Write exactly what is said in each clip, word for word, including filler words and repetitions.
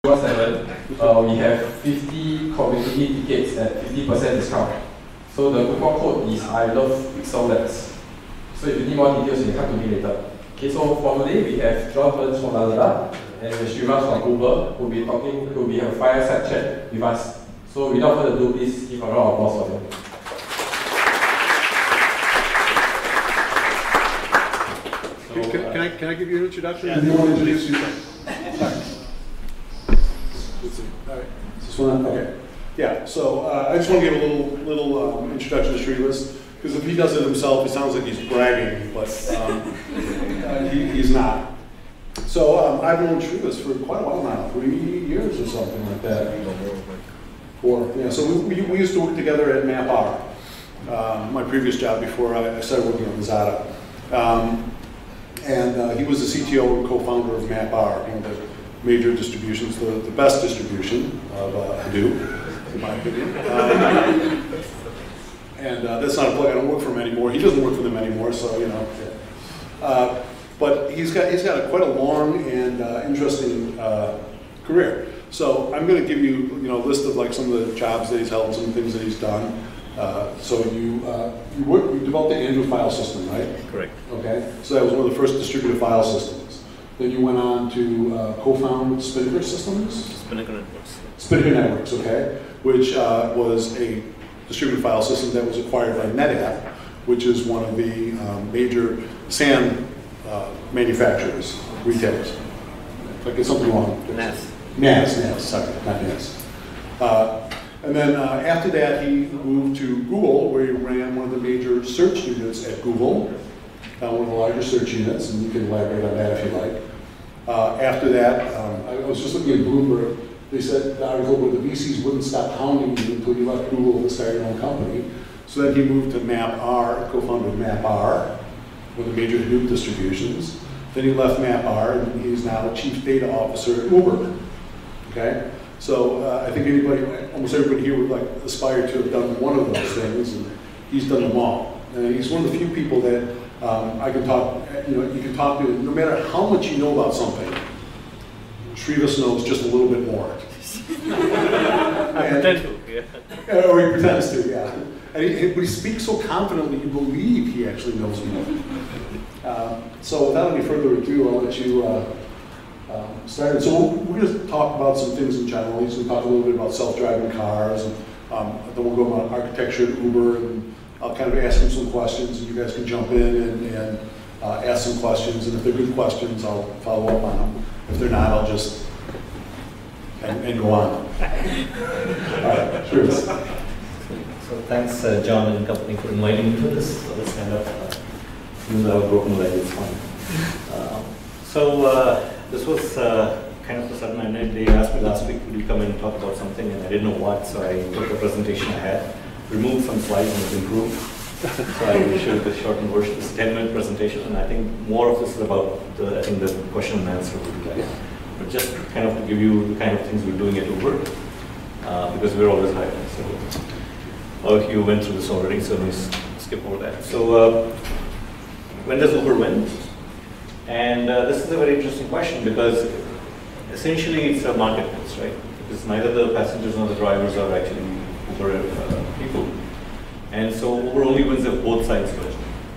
seven, uh, we have fifty community tickets at fifty percent discount. So the coupon code is I love Pixel Labs. So if you need more details, you can come to me later. Okay, so for today we have John Berns from Lazada and Srivas from Uber who will be talking, who will be a fireside chat with us. So without further ado, please give a round of applause for them. So, can, uh, can I can I give you an introduction? Yeah, do you want to introduce yourself? All right. This one, okay. Yeah. So uh, I just want to give a little little um, introduction to Srivas, because if he does it himself, it sounds like he's bragging, but um, uh, he, he's not. So um, I've known Srivas for quite a while now, three years or something like that. Four. Yeah. So we, we, we used to work together at MapR, um, my previous job before I, I started working on Lazada. Um, and uh, he was the C T O and co-founder of MapR, one of the major distributions, the, the best distribution of uh, Hadoop, in my opinion. Um, and uh, that's not a plug. I don't work for him anymore. He doesn't work for them anymore, so you know. Uh, but he's got he's got a, quite a long and uh, interesting uh, career. So I'm going to give you you know a list of like some of the jobs that he's held, some things that he's done. Uh, so you uh, you, work, you developed the Andrew file system, right? Correct. Okay. So that was one of the first distributed file systems. Then you went on to uh, co-found Spinnaker Systems? Spinnaker Networks. Spinnaker Networks, okay, which uh, was a distributed file system that was acquired by Netapp, which is one of the um, major SAN uh, manufacturers, retailers. If I get something wrong. N A S. N A S, N A S, sorry, not N A S. Uh, and then uh, after that, he moved to Google, where he ran one of the major search units at Google. Uh, one of the larger search units, and you can elaborate on that if you like. Uh, after that, um, I was just looking at Bloomberg. They said the article where the V Cs wouldn't stop hounding you until you left Google to start your own company. So then he moved to MapR, co-founder of MapR, one of the major Hadoop distributions. Then he left MapR, and he's now Chief Data Officer at Uber. Okay, so uh, I think anybody, almost everybody here would like aspire to have done one of those things, and he's done them all. And he's one of the few people that Um, I can talk, you know, you can talk to, no matter how much you know about something, Srivas knows just a little bit more. I pretend to, yeah. Or he pretends to, yeah. And he, but he speaks so confidently, you believe he actually knows more. Uh, so without any further ado, I'll let you uh, um, start. So we're going to talk about some things in general. He's going to talk a little bit about self-driving cars, and um, then we'll go about architecture at Uber, and I'll kind of ask him some questions, and you guys can jump in and, and uh, ask some questions. And if they're good questions, I'll follow up on them. If they're not, I'll just and, and go on. All right, sure. So, so thanks, uh, John and company, for inviting me to this. So let's kind of, uh, even though I've broken leg, it's fine. Uh, so uh, this was uh, kind of a sudden idea. They asked me last week, would you come and talk about something, and I didn't know what, so I took the presentation I had. Removed some slides and it's improved. So I will show you the shortened version. It's a ten minute presentation, and I think more of this is about the, I think the question and answer will be like. But just kind of to give you the kind of things we're doing at Uber, uh, because we're always hiring. So, or if you went through this already, so let me skip over that. So, uh, when does Uber win? And uh, this is a very interesting question, because essentially it's a marketplace, right? Because neither the passengers nor the drivers are actually Uber uh, people. And so Uber only wins if both sides win.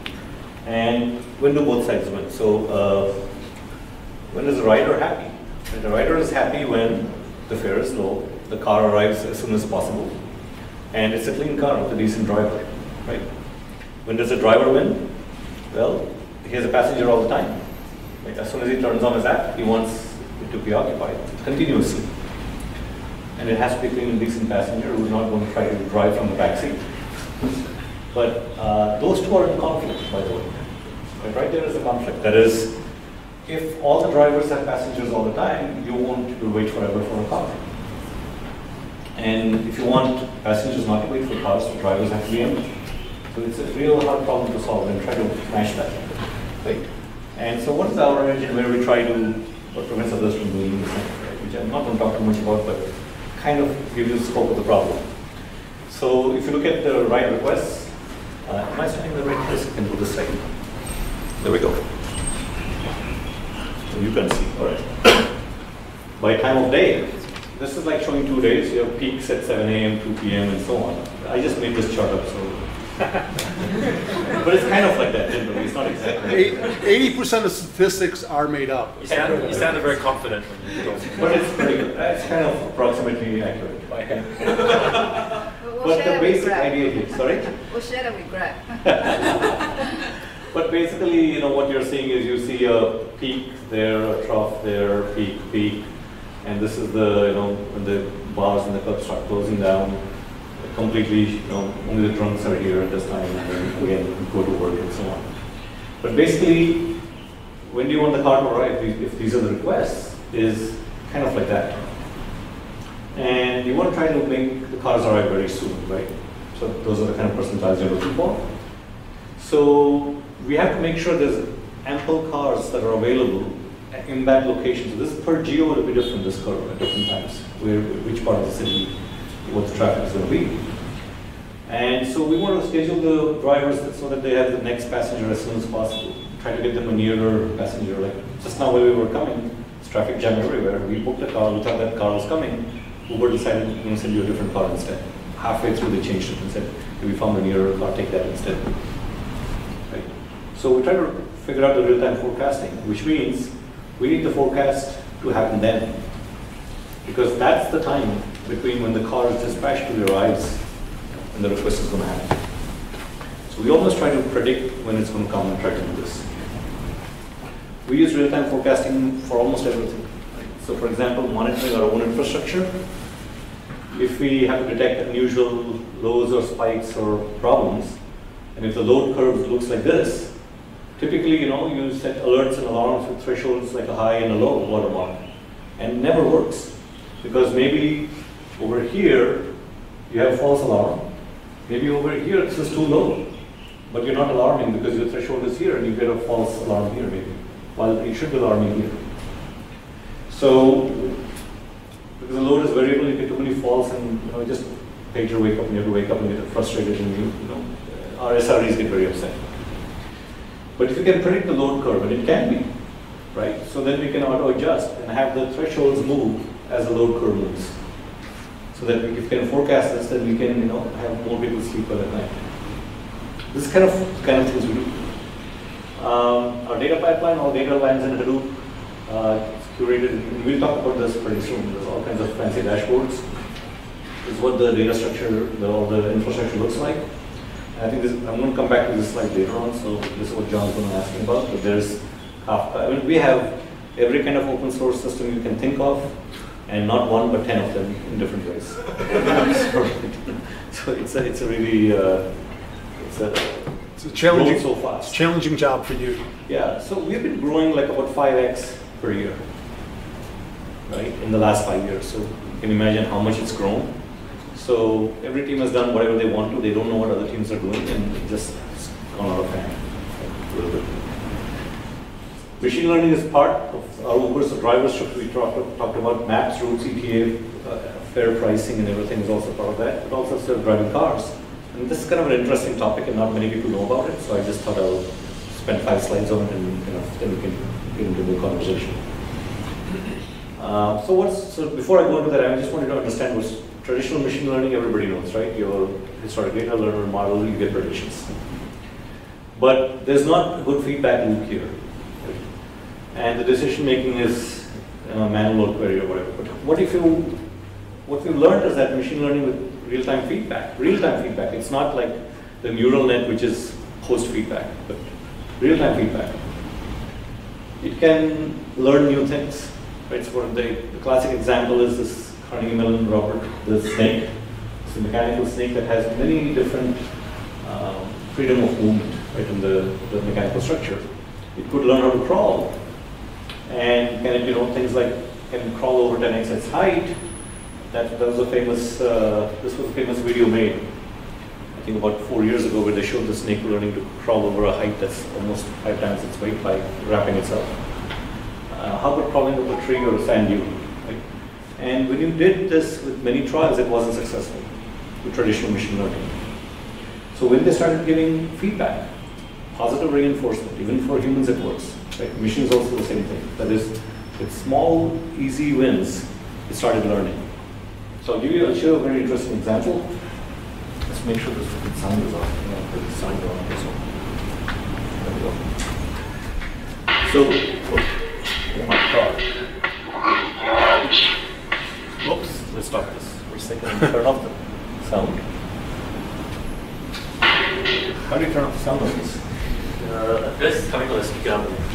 And when do both sides win? So uh, when is the rider happy? And the rider is happy when the fare is low, the car arrives as soon as possible, and it's a clean car with a decent driver, right? When does the driver win? Well, he has a passenger all the time. Right? As soon as he turns on his app, he wants it to be occupied continuously. And it has to be a clean and decent passenger who's not going to try to drive from the back seat. But uh, those two are in conflict, by the way. Right, right there is a conflict. That is, if all the drivers have passengers all the time, you won't wait forever for a car. And if you want passengers not to wait for cars, the drivers have to be empty. So it's a real hard problem to solve, and try to match that. Right? And so what is our engine where we try to, what prevents others from doing this thing, right? Which I'm not going to talk too much about, but kind of give you the scope of the problem. So if you look at the ride requests, uh, am I setting the right place? I can do this second. There we go. So you can see, all right. By time of day, this is like showing two days. You have peaks at seven A M, two P M, and so on. I just made this chart up, so. But it's kind of like that generally. It's not exactly. eighty percent of statistics are made up. You sounded, you sounded very confident when you talked. But it's pretty good. It's kind of approximately accurate. We'll But the basic idea here, sorry? We'll share the regret. But basically, you know, what you're seeing is you see a peak there, a trough there, peak, peak. And this is the, you know, when the bars and the cups start closing down, completely, you know, only the trunks are here at this time, and then again, go to work and so on. But basically, when do you want the car to arrive, if these are the requests, is kind of like that. And you want to try to make the cars arrive very soon, right? So those are the kind of percentiles you're looking for. So we have to make sure there's ample cars that are available in that location. So this is per geo will be different, this curve at different times, where which part of the city, what the traffic is going to be. And so we want to schedule the drivers so that they have the next passenger as soon as possible. Try to get them a nearer passenger. Like just now when we were coming, it's traffic jam everywhere. We booked a car, we thought that car was coming. Uber decided we're going to send you a different car instead. Halfway through they changed it and said, hey, we found a nearer car, take that instead. Right? So we try to figure out the real-time forecasting, which means we need the forecast to happen then. Because that's the time between when the car is dispatched to the arrives and the request is going to happen. So we almost try to predict when it's going to come and try to do this. We use real-time forecasting for almost everything. So for example, monitoring our own infrastructure. If we have to detect unusual lows or spikes or problems, and if the load curve looks like this, typically, you know, you set alerts and alarms with thresholds like a high and a low watermark, and it never works. Because maybe over here, you have a false alarm. Maybe over here, this is too low, but you're not alarming because your threshold is here and you get a false alarm here maybe, while you should be alarming here. So, because the load is variable, you get too many false and, you know, just pager wake up and you have to wake up and get frustrated and you, you know, our S R Es get very upset. But if you can predict the load curve, and it can be, right? So then we can auto-adjust and have the thresholds move as the load curve moves. So that if we can forecast this, then we can, you know, have more people sleep well at night. This is kind of kind of things we do. Um, our data pipeline, all data lines in Hadoop, uh, it's curated. We'll talk about this pretty soon. There's all kinds of fancy dashboards. This is what the data structure, the, all the infrastructure looks like. And I think this, I'm going to come back to this slide later on. So this is what John's going to ask me about. But there's Kafka. I mean, we have every kind of open source system you can think of. And not one, but ten of them in different ways. So it's a, it's a really, uh, it's a, it's a challenging, so fast. It's a challenging job for you. Yeah, so we've been growing like about five X per year, right, in the last five years. So you can imagine how much it's grown. So every team has done whatever they want to. They don't know what other teams are doing, and it just it's gone out of hand a little bit. Machine learning is part of our Uber's driver structure. We talked, talked about maps, routes, E T A, uh, fair pricing, and everything is also part of that, but also self-driving cars. And this is kind of an interesting topic, and not many people know about it, so I just thought I'll spend five slides on it, and you know, then we can get into the conversation. Uh, so what's, so before I go into that, I just wanted to understand what's traditional machine learning. Everybody knows, right? Your historic data learner model, you get predictions. But there's not a good feedback loop here. And the decision making is uh, manual or query or whatever. But what if you, what we've learned is that machine learning with real-time feedback, real-time feedback, it's not like the neural net which is post-feedback, but real-time feedback. It can learn new things, right? So the, the classic example is this Carnegie Mellon robot, the snake. It's a mechanical snake that has many different um, freedom of movement, right, in the, the mechanical structure. It could learn how to crawl. And can it, you know, things like can crawl over ten X its height. That, that was a famous, uh, this was a famous video made, I think about four years ago, where they showed the snake learning to crawl over a height that's almost five times its weight by wrapping itself. Uh, how about crawling over a tree or a sand dune? Right? And when you did this with many trials, it wasn't successful with traditional machine learning. So when they started giving feedback, positive reinforcement, even for humans it works. Right? Machines also the same thing. That is, with small, easy wins, it started learning. So I'll give you, I'll show you a very interesting example. Let's make sure this sound is on. You know, the sound is on. So, there we go. So, oh my God. Oops, let's stop this for a second and turn off the sound. How do you turn off the sound on this? Uh, this is coming to the speaker.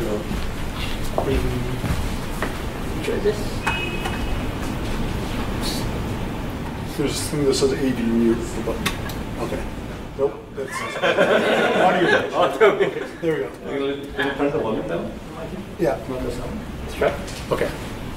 Try this. There's something that says A D mute the button. Okay. Nope. That's audio. Okay. There we go. Will you turn the volume down? Yeah. Not the sound. Let's try. Okay.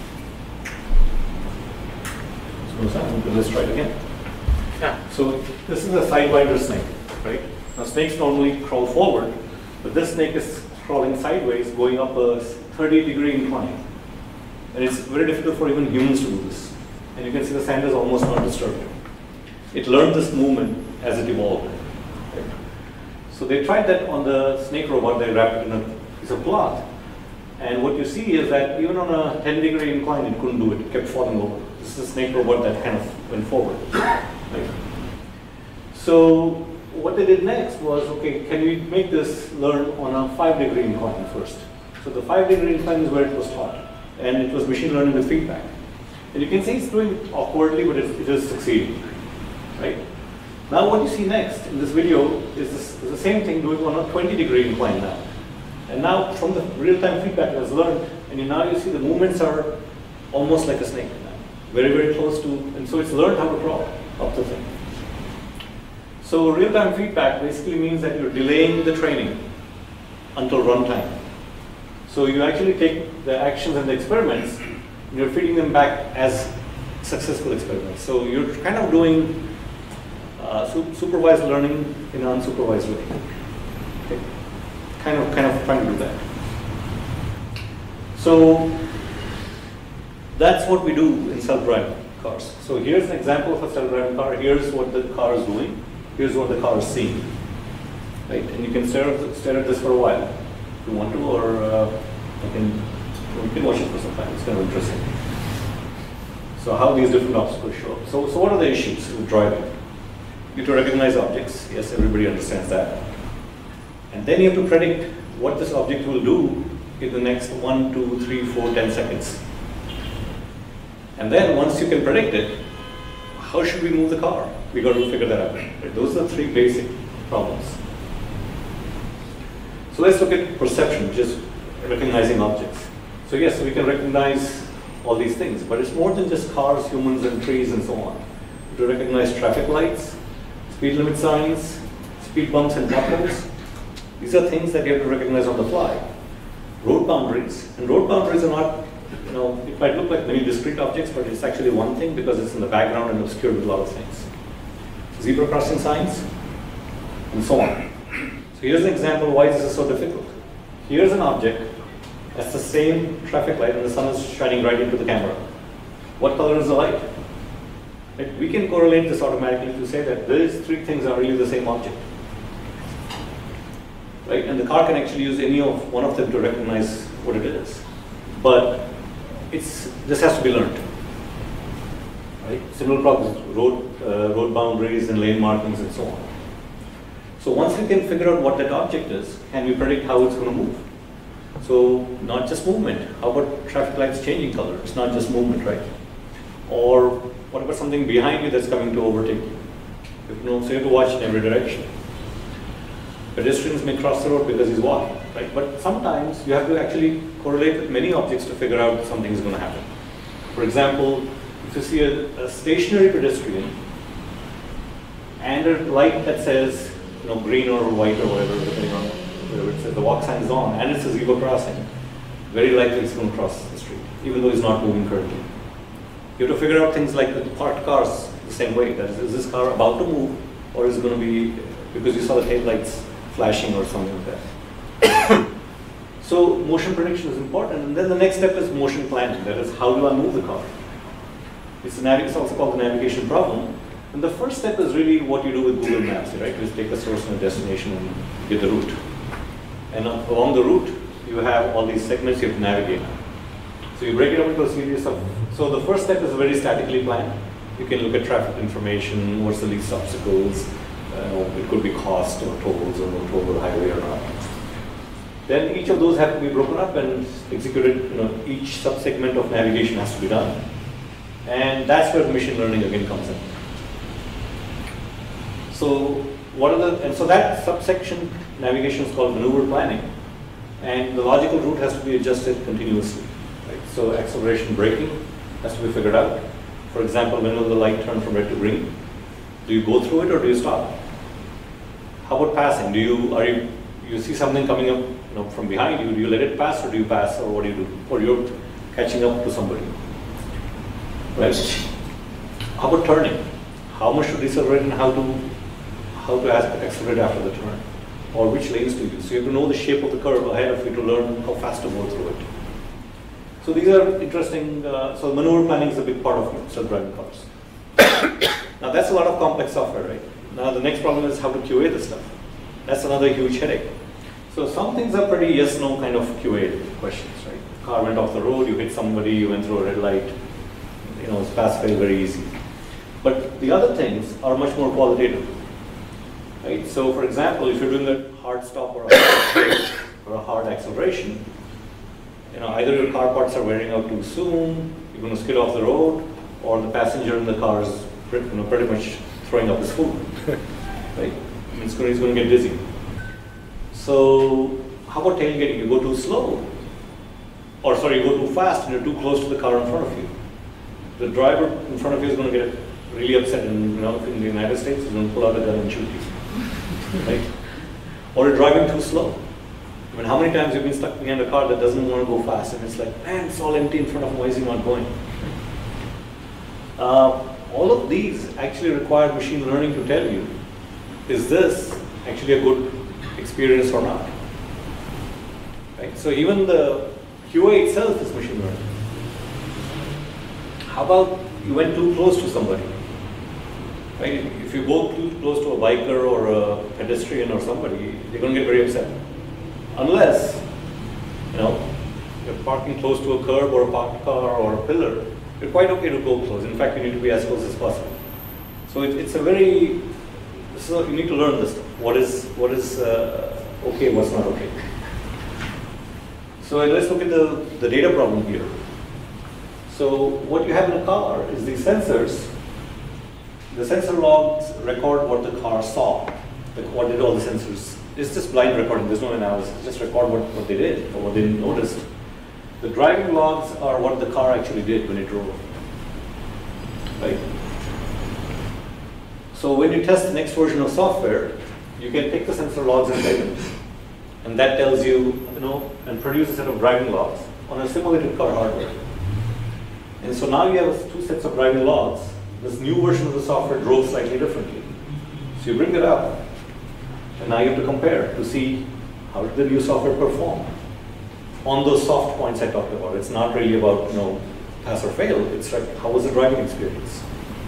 So sound. Let's try it again. Yeah. So this is a sidewinder snake, right? Now snakes normally crawl forward, but this snake is crawling sideways, going up a thirty degree incline. And it's very difficult for even humans to do this. And you can see the sand is almost not disturbed. It learned this movement as it evolved. Right? So they tried that on the snake robot. They wrapped it in a piece of cloth. And what you see is that even on a ten degree incline, it couldn't do it. It kept falling over. This is a snake robot that kind of went forward. Right? So what they did next was, okay, can we make this learn on a five degree incline first? So the five degree incline is where it was taught. And it was machine learning with feedback. And you can see it's doing it awkwardly, but it, it is succeeding. Right? Now what you see next in this video is, this, is the same thing doing on a twenty degree incline now. And now from the real-time feedback it has learned, and you, now you see the movements are almost like a snake now. Very, very close to, and so it's learned how to crawl up the thing. So real-time feedback basically means that you're delaying the training until runtime. So you actually take the actions and the experiments, and you're feeding them back as successful experiments. So you're kind of doing uh, su supervised learning in an unsupervised way. Okay. Kind of, kind of trying to do that. So that's what we do in self-driving cars. So here's an example of a self-driving car. Here's what the car is doing. Here's what the car is seeing. Right? And you can stare at, stare at this for a while if you want to, or uh, you can you can watch it for some time. It's kind of interesting. So how these different obstacles show up. So, so what are the issues with driving? You have to recognize objects. Yes, everybody understands that. And then you have to predict what this object will do in the next one, two, three, four, ten seconds. And then once you can predict it, how should we move the car? We got to figure that out. Right? Those are three basic problems. So let's look at perception, which is recognizing objects. So yes, we can recognize all these things, but it's more than just cars, humans, and trees, and so on. To recognize traffic lights, speed limit signs, speed bumps and potholes. These are things that you have to recognize on the fly. Road boundaries, and road boundaries are not, you know, it might look like many discrete objects, but it's actually one thing because it's in the background and obscured with a lot of things. Zebra crossing signs, and so on. So here's an example why this is so difficult. Here's an object that's the same traffic light and the sun is shining right into the camera. What color is the light? Right? We can correlate this automatically to say that these three things are really the same object. Right? And the car can actually use any of one of them to recognize what it is. But it's, this has to be learned. Right? Similar problems, road, uh, road boundaries and lane markings and so on. So once we can figure out what that object is, can we predict how it's going to move? So not just movement. How about traffic lights changing color? It's not just movement, right? Or what about something behind you that's coming to overtake you? You know, so you have to watch in every direction. Pedestrians may cross the road because he's walking, right? But sometimes you have to actually correlate with many objects to figure out something is going to happen. For example, if you see a, a stationary pedestrian and a light that says, you know, green or white or whatever, depending on whatever it says, the walk sign is on, and it's a zebra crossing, very likely it's going to cross the street, even though it's not moving currently. You have to figure out things like the parked cars the same way. That is, is this car about to move, or is it going to be because you saw the taillights flashing or something like that? So motion prediction is important, and then the next step is motion planning. That is, how do I move the car? It's, a it's also called the navigation problem. And the first step is really what you do with Google Maps, right? You just take a source and a destination and get the route. And along the route, you have all these segments you have to navigate. So you break it up into a series of, so the first step is very statically planned. You can look at traffic information, what's the least obstacles, uh, it could be cost or tolls or no toll or highway or not. Then each of those have to be broken up and executed, you know, each subsegment of navigation has to be done. And that's where machine learning again comes in. So what are the, and so that subsection navigation is called maneuver planning. And the logical route has to be adjusted continuously. Right? So acceleration braking has to be figured out. For example, when will the light turn from red to green? Do you go through it or do you stop? How about passing? Do you, are you, you see something coming up, you know, from behind you, do you let it pass or do you pass, or what do you do? Or you're catching up to somebody. Right? How about turning? How much to decelerate and how to how to accelerate after the turn? Or which lanes to use? So you have to know the shape of the curve ahead of you to learn how fast to go through it. So these are interesting, uh, so maneuver planning is a big part of self-driving cars. Now that's a lot of complex software, right? Now the next problem is how to Q A this stuff. That's another huge headache. So some things are pretty yes-no kind of Q A questions, right? Car went off the road, you hit somebody, you went through a red light. You know, it's pass-fail very easy. But the other things are much more qualitative. Right? So for example, if you're doing a hard stop or a hard, or a hard acceleration, you know, either your car parts are wearing out too soon, you're going to skid off the road, or the passenger in the car is you know, pretty much throwing up his food. Right? It's going, he's going to get dizzy. So how about tailgating? You go too slow, or sorry, you go too fast and you're too close to the car in front of you. The driver in front of you is going to get really upset, and you know, in the United States, he's going to pull out a gun and shoot you, right? Or you're driving too slow. I mean, how many times you've been stuck behind a car that doesn't want to go fast, and it's like, man, it's all empty in front of me, why is he not going? Uh, all of these actually require machine learning to tell you, is this actually a good experience or not? Right? So even the Q A itself is machine learning. How about you went too close to somebody? Right? If you go too close to a biker or a pedestrian or somebody, they're going to get very upset. Unless, you know, you're parking close to a curb or a parked car or a pillar, you're quite okay to go close. In fact, you need to be as close as possible. So it, it's a very, so you need to learn this stuff. What is, what is uh, okay, what's not okay. So let's look at the, the data problem here. So what you have in a car is these sensors. The sensor logs record what the car saw. Like what did all the sensors? It's just blind recording, there's no analysis. Just record what, what they did or what they noticed. The driving logs are what the car actually did when it drove. Right? So when you test the next version of software, you can take the sensor logs and play them. And that tells you, you know, and produce a set of driving logs on a simulated car hardware. And so now you have two sets of driving logs. This new version of the software drove slightly differently. So you bring it up, and now you have to compare to see how did the new software perform on those soft points I talked about. It's not really about, you know, pass or fail. It's like, how was the driving experience?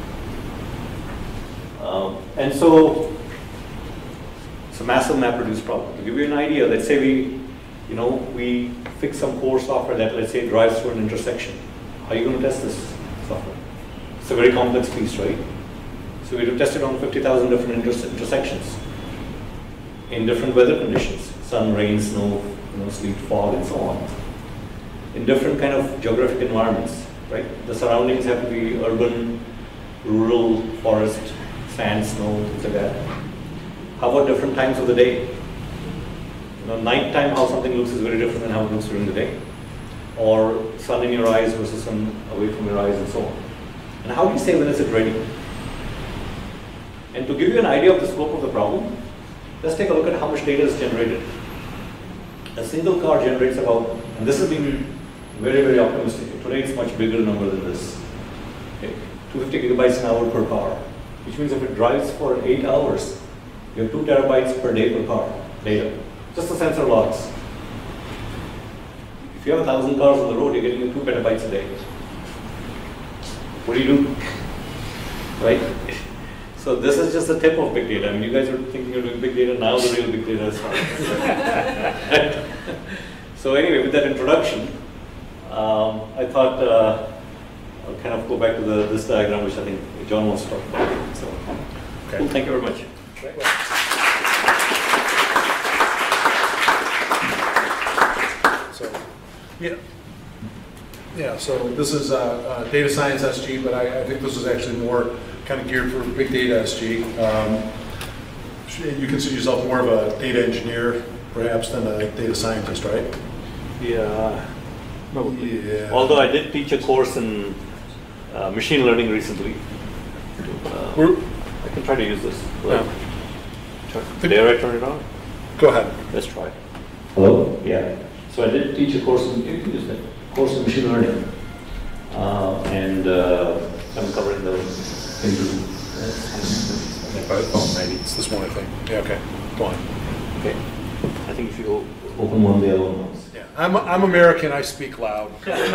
Um, and so it's a massive MapReduce problem. To give you an idea, let's say we, you know, we fix some core software that, let's say, drives through an intersection. How are you going to test this software? It's a very complex piece, right? So we have tested on fifty thousand different inter intersections in different weather conditions, sun, rain, snow, you know, sleet, fog, and so on, in different kind of geographic environments, right? The surroundings have to be urban, rural, forest, sand, snow, things like that. How about different times of the day? You know, nighttime, how something looks is very different than how it looks during the day. Or sun in your eyes versus sun away from your eyes, and so on. And how do you say when is it ready? And to give you an idea of the scope of the problem, let's take a look at how much data is generated. A single car generates about, and this has been very, very optimistic. Today it's much bigger number than this. Okay. two hundred fifty gigabytes an hour per car, which means if it drives for eight hours, you have two terabytes per day per car data. Just the sensor logs. If you have a thousand cars on the road, you're getting two petabytes a day. What do you do? Right? So this is just the tip of big data. I mean, you guys are thinking you're doing big data, now the real big data is starting. So anyway, with that introduction, um, I thought uh, I'll kind of go back to the, this diagram, which I think John wants to talk about. So, Okay. cool, thank you very much. So, yeah. Yeah, so this is uh, uh, DataScienceSG, but I, I think this is actually more kind of geared for Big Data S G. Um, you consider yourself more of a data engineer, perhaps, than a data scientist, right? Yeah, probably. Yeah. Although I did teach a course in uh, machine learning recently. Uh, We're, I can try to use this. Yeah. Dare I turn it on? Go ahead. Let's try. Hello? Yeah. So I did teach a course in, you can use that, course in machine learning. Uh, and uh, I'm covering the into Oh, maybe it's this one, I think. Yeah, okay. Go on. Okay. I think if you go open one, the other one knows. Yeah, I'm, I'm American, I speak loud.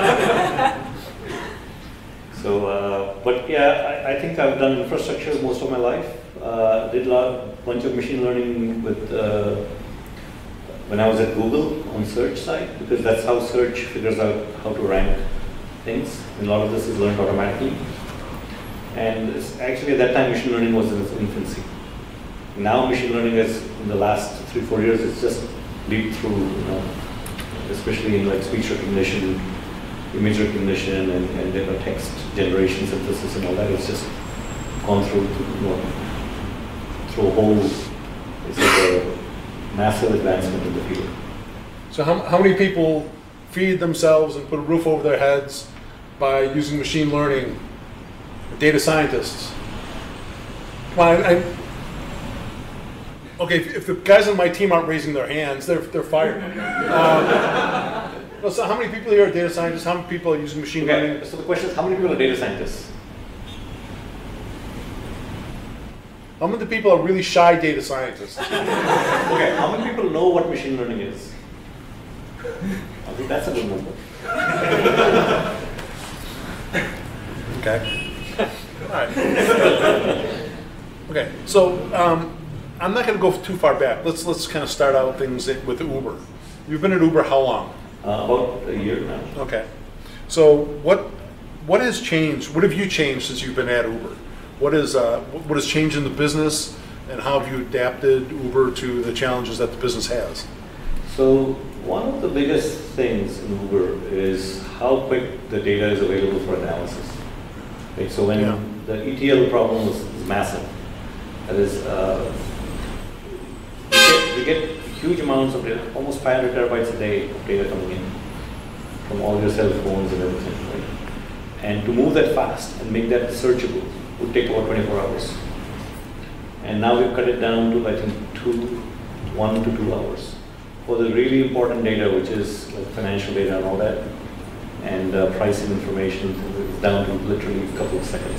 So, uh, but yeah, I, I think I've done infrastructure most of my life. Uh, did a lot, bunch of machine learning with uh, when I was at Google on search side, because that's how search figures out how to rank things. And a lot of this is learned automatically. And it's actually at that time, machine learning was in its infancy. Now machine learning is, in the last three, four years, it's just leaped through, you know, especially in like speech recognition, image recognition, and, and you know, text generation, synthesis, and all that. It's just gone through, you know, through a whole, it's like a massive advancement in the field. So how, how many people feed themselves and put a roof over their heads by using machine learning? Data scientists. Come on, I, I, okay, if, if the guys on my team aren't raising their hands, they're, they're fired. Um, well, so how many people here are data scientists? How many people are using machine Okay, learning? so the question is, how many people are data scientists? How many people are really shy data scientists? Okay, how many people know what machine learning is? I think that's a good number. Okay. All right. Okay. So um, I'm not going to go too far back. Let's let's kind of start out things with Uber. You've been at Uber how long? Uh, about a year now. Okay. So what what has changed? What have you changed since you've been at Uber? What is uh, what has changed in the business, and how have you adapted Uber to the challenges that the business has? So one of the biggest things in Uber is how quick the data is available for analysis. Right, so when Yeah. the E T L problem was, is massive, that is, uh, we, get, we get huge amounts of data, almost five hundred terabytes a day of data coming in from all your cell phones and everything, right? And to move that fast and make that searchable would take about twenty-four hours. And now we've cut it down to, I think, two, one to two hours for the really important data, which is like financial data and all that, and uh, pricing information is down to literally a couple of seconds.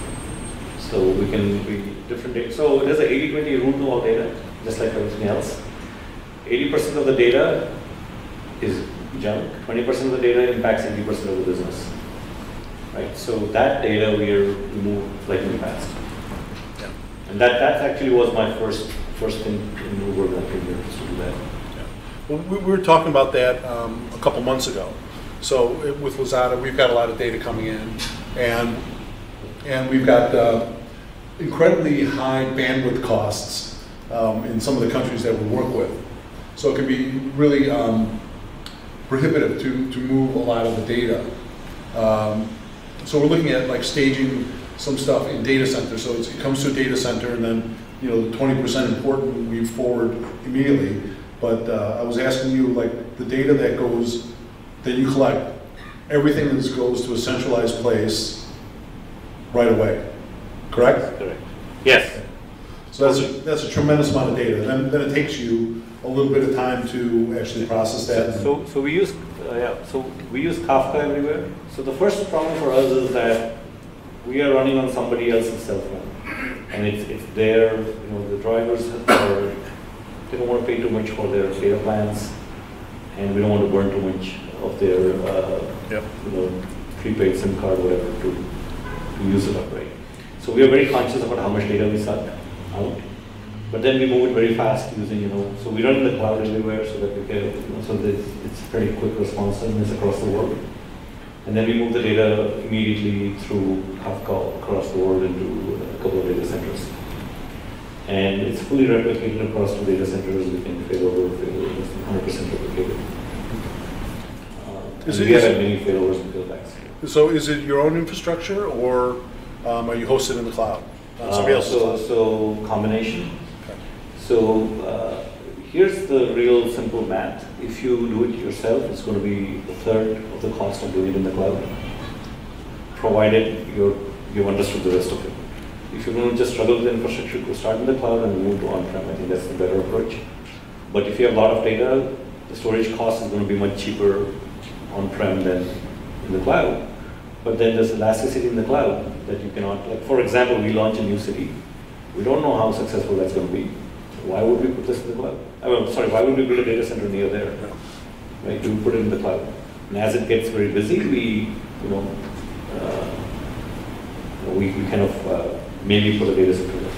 So we can be different data. So there's an eighty twenty rule to all data, just like everything else. eighty percent of the data is junk, twenty percent of the data impacts eighty percent of the business. Right? So that data we, are, we move lightning fast. Yeah. And that, that actually was my first first thing in Uber when I came here, was to do that. Yeah. Well, we, we were talking about that um, a couple months ago. So it, with Lazada, we've got a lot of data coming in, and and we've got uh, incredibly high bandwidth costs um, in some of the countries that we work with. So it can be really um, prohibitive to, to move a lot of the data. Um, so we're looking at like staging some stuff in data centers. So it's, it comes to a data center, and then you know the twenty percent important we forward immediately. But uh, I was asking you, like, the data that goes, that you collect, everything that goes to a centralized place right away, correct? Correct. Yes. So that's a, that's a tremendous amount of data. Then, then it takes you a little bit of time to actually process that. So, so we use, uh, yeah, so we use Kafka everywhere. So the first problem for us is that we are running on somebody else's cell phone, and it's it's their, you know, the drivers are, they don't want to pay too much for their data plans, and we don't want to burn too much of their, uh, Yep. you know, prepaid SIM card, whatever, to, to use it up, right? So we are very conscious about how much data we suck out, but then we move it very fast using, you know, so we run in the cloud everywhere so that we can, you know, so that it's pretty quick responsiveness across the world. And then we move the data immediately through Kafka across the world into a couple of data centers. And it's fully replicated across two data centers. We can failover, failover, one hundred percent replicated. Uh, Is and it, we is have it, many failovers and failbacks. so is it your own infrastructure, or um, are you hosted in the cloud? Uh, somebody Uh, else's so, cloud? so combination. Okay. So uh, here's the real simple math. If you do it yourself, it's going to be a third of the cost of doing it in the cloud, provided you're, you've understood the rest of it. If you're going to just struggle with the infrastructure, go start in the cloud and move to on-prem. I think that's the better approach. But if you have a lot of data, the storage cost is going to be much cheaper on-prem than in the cloud. But then there's elasticity in the cloud that you cannot, like for example, we launch a new city. We don't know how successful that's going to be. Why would we put this in the cloud? I mean, sorry, why would we build a data center near there? Right, we put it in the cloud. And as it gets very busy, we, you know, uh, we, we kind of uh, mainly put a data center there.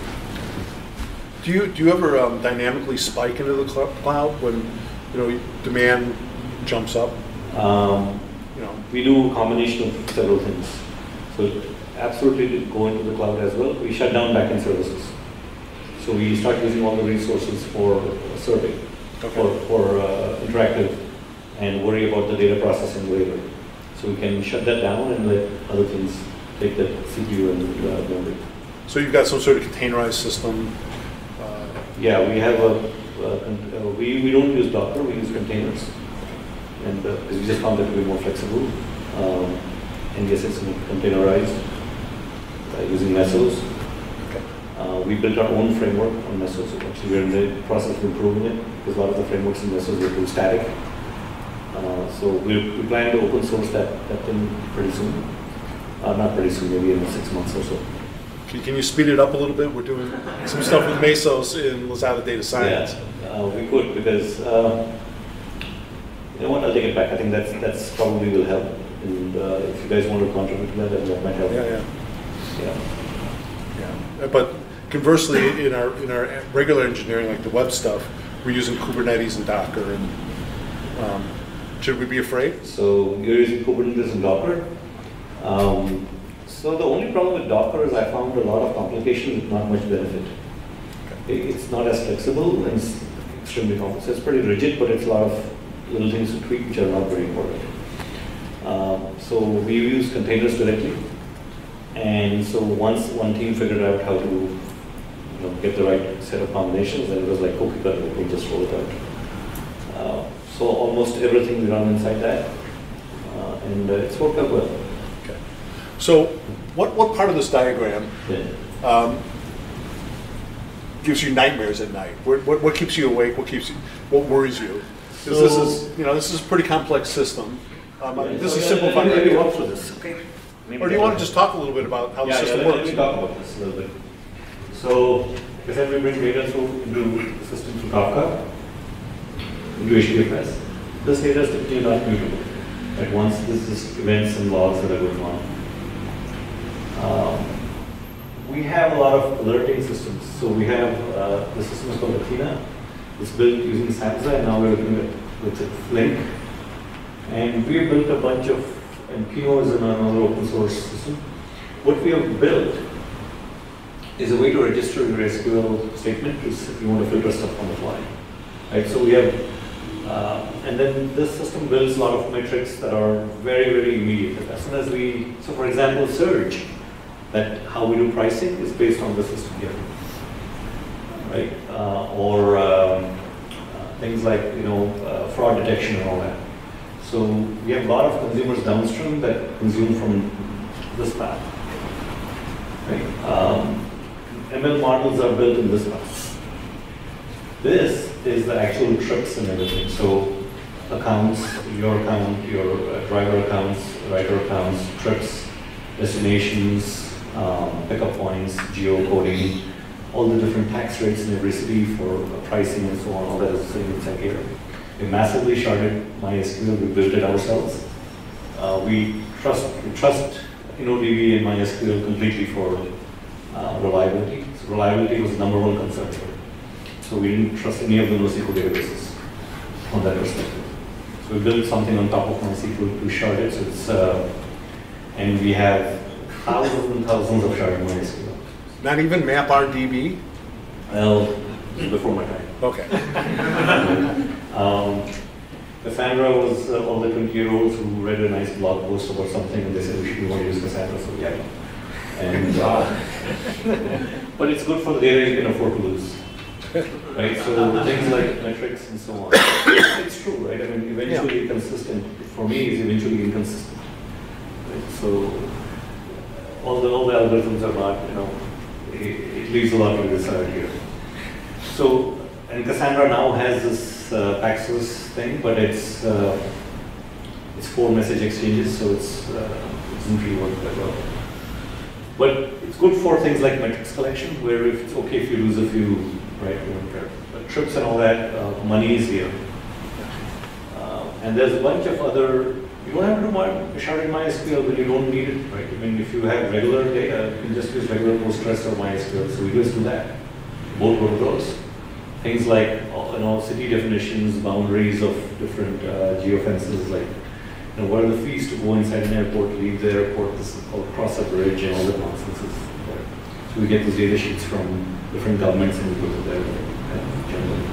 Do you do you ever um, dynamically spike into the cl cloud when you know demand jumps up? Um, You know, we do a combination of several things. So absolutely go into the cloud as well. We shut down backend services. So we start using all the resources for survey, Okay. for, for uh, interactive, and worry about the data processing later. So we can shut that down and let other things take the C P U and uh, memory. so you've got some sort of containerized system. Uh, Yeah, we have a, uh, con- uh, we, we don't use Docker, we use containers. And uh, because we just found that to be more flexible. Um, and yes, it's containerized uh, using Mesos. okay. Uh, we built our own framework on Mesos. So actually, we're in the process of improving it because a lot of the frameworks in Mesos are too static. Uh, so we, we plan to open source that, that thing pretty soon. Uh, not pretty soon, maybe in six months or so. Can, can you speed it up a little bit? We're doing some stuff with Mesos in Lazada Data Science. Yeah, uh, we could because uh, you know what? I'll take it back. I think that's that's probably will help. And uh, if you guys want to contribute to that, then that might help. Yeah, yeah, Yeah. yeah. But conversely, in our in our regular engineering, like the web stuff, we're using Kubernetes and Docker. And um, should we be afraid? So you're using Kubernetes and Docker. Um, so the only problem with Docker is I found a lot of complications with not much benefit. It- It's not as flexible and it's extremely complex. It's pretty rigid, but it's a lot of little things to tweak which are not very important. Um, so we use containers directly. And so once one team figured out how to you know, get the right set of combinations, then it was like cookie cutter, we just roll it out. Uh, so almost everything we run inside that, uh, and uh, it's worked out well. Okay. So what what part of this diagram Yeah. um, gives you nightmares at night? What, what what keeps you awake? What keeps you? What worries you? Because this is you know this is a pretty complex system. Um, I mean, this So, is yeah, simplified. Let me walk through this, okay? Maybe Or do you want to just talk a little bit about how yeah, the system yeah, let, works? let me talk about this a little bit. So, like I said, we bring data through into the system through Kafka, into H D F S. This data is typically not mutable. At once, this is events and logs that are going on. Um, we have a lot of alerting systems. So we have uh, the system is called Athena. It's built using Samza, and now we're looking at with Flink. And we built a bunch of, and Kino is another open source system. What we have built is a way to register your S Q L statement if you want to filter stuff on the fly. Right? So we have, uh, and then this system builds a lot of metrics that are very, very immediate. As soon as we, so for example, search, that how we do pricing is based on the system here. Right? Uh, or um, uh, things like, you know, uh, fraud detection and all that. So we have a lot of consumers downstream that consume from this path. Right? Um, M L models are built in this path. This is the actual trips and everything. So accounts, your account, your uh, driver accounts, rider accounts, trips, destinations, um, pickup points, geocoding, all the different tax rates in every city for uh, pricing and so on, all that is sitting inside here. We massively sharded MySQL, we built it ourselves. Uh, we trust we trust InnoDB and MySQL completely for uh, reliability. So reliability was the number one concern for it. So we didn't trust any of the NoSQL databases from that perspective. So we built something on top of MySQL to shard it. So it's, uh, and we have thousands and thousands of sharded MySQL. Not even MapR D B? Well, before my time. Okay. um, Cassandra was uh, all the twenty-year-olds who read a nice blog post about something and they said we should want to use Cassandra, so yeah. And, uh, but it's good for the data you can afford to lose. Right, so things like metrics and so on. It's true, right? I mean, eventually yeah. consistent. For me, it's eventually inconsistent. Right? So all the all the algorithms are not, you know, it, it leaves a lot to be desired here. So, and Cassandra now has this uh, Paxos thing, but it's uh, it's four message exchanges, so it's uh, it doesn't really work that well. But it's good for things like metrics collection, where if it's okay if you lose a few. Right, but trips and all that, uh, money is here. Uh, and there's a bunch of other, you don't have to do my, sharded MySQL, but you don't need it, right? I mean, if you have regular data, you can just use regular Postgres or MySQL, so we just do that. Both go to those. Things like, you know, city definitions, boundaries of different uh, geofences, like, you know, what are the fees to go inside an airport, leave the airport, this is called cross a bridge, and all that nonsense is there. So we get those data sheets from different governments and we put it there uh, generally.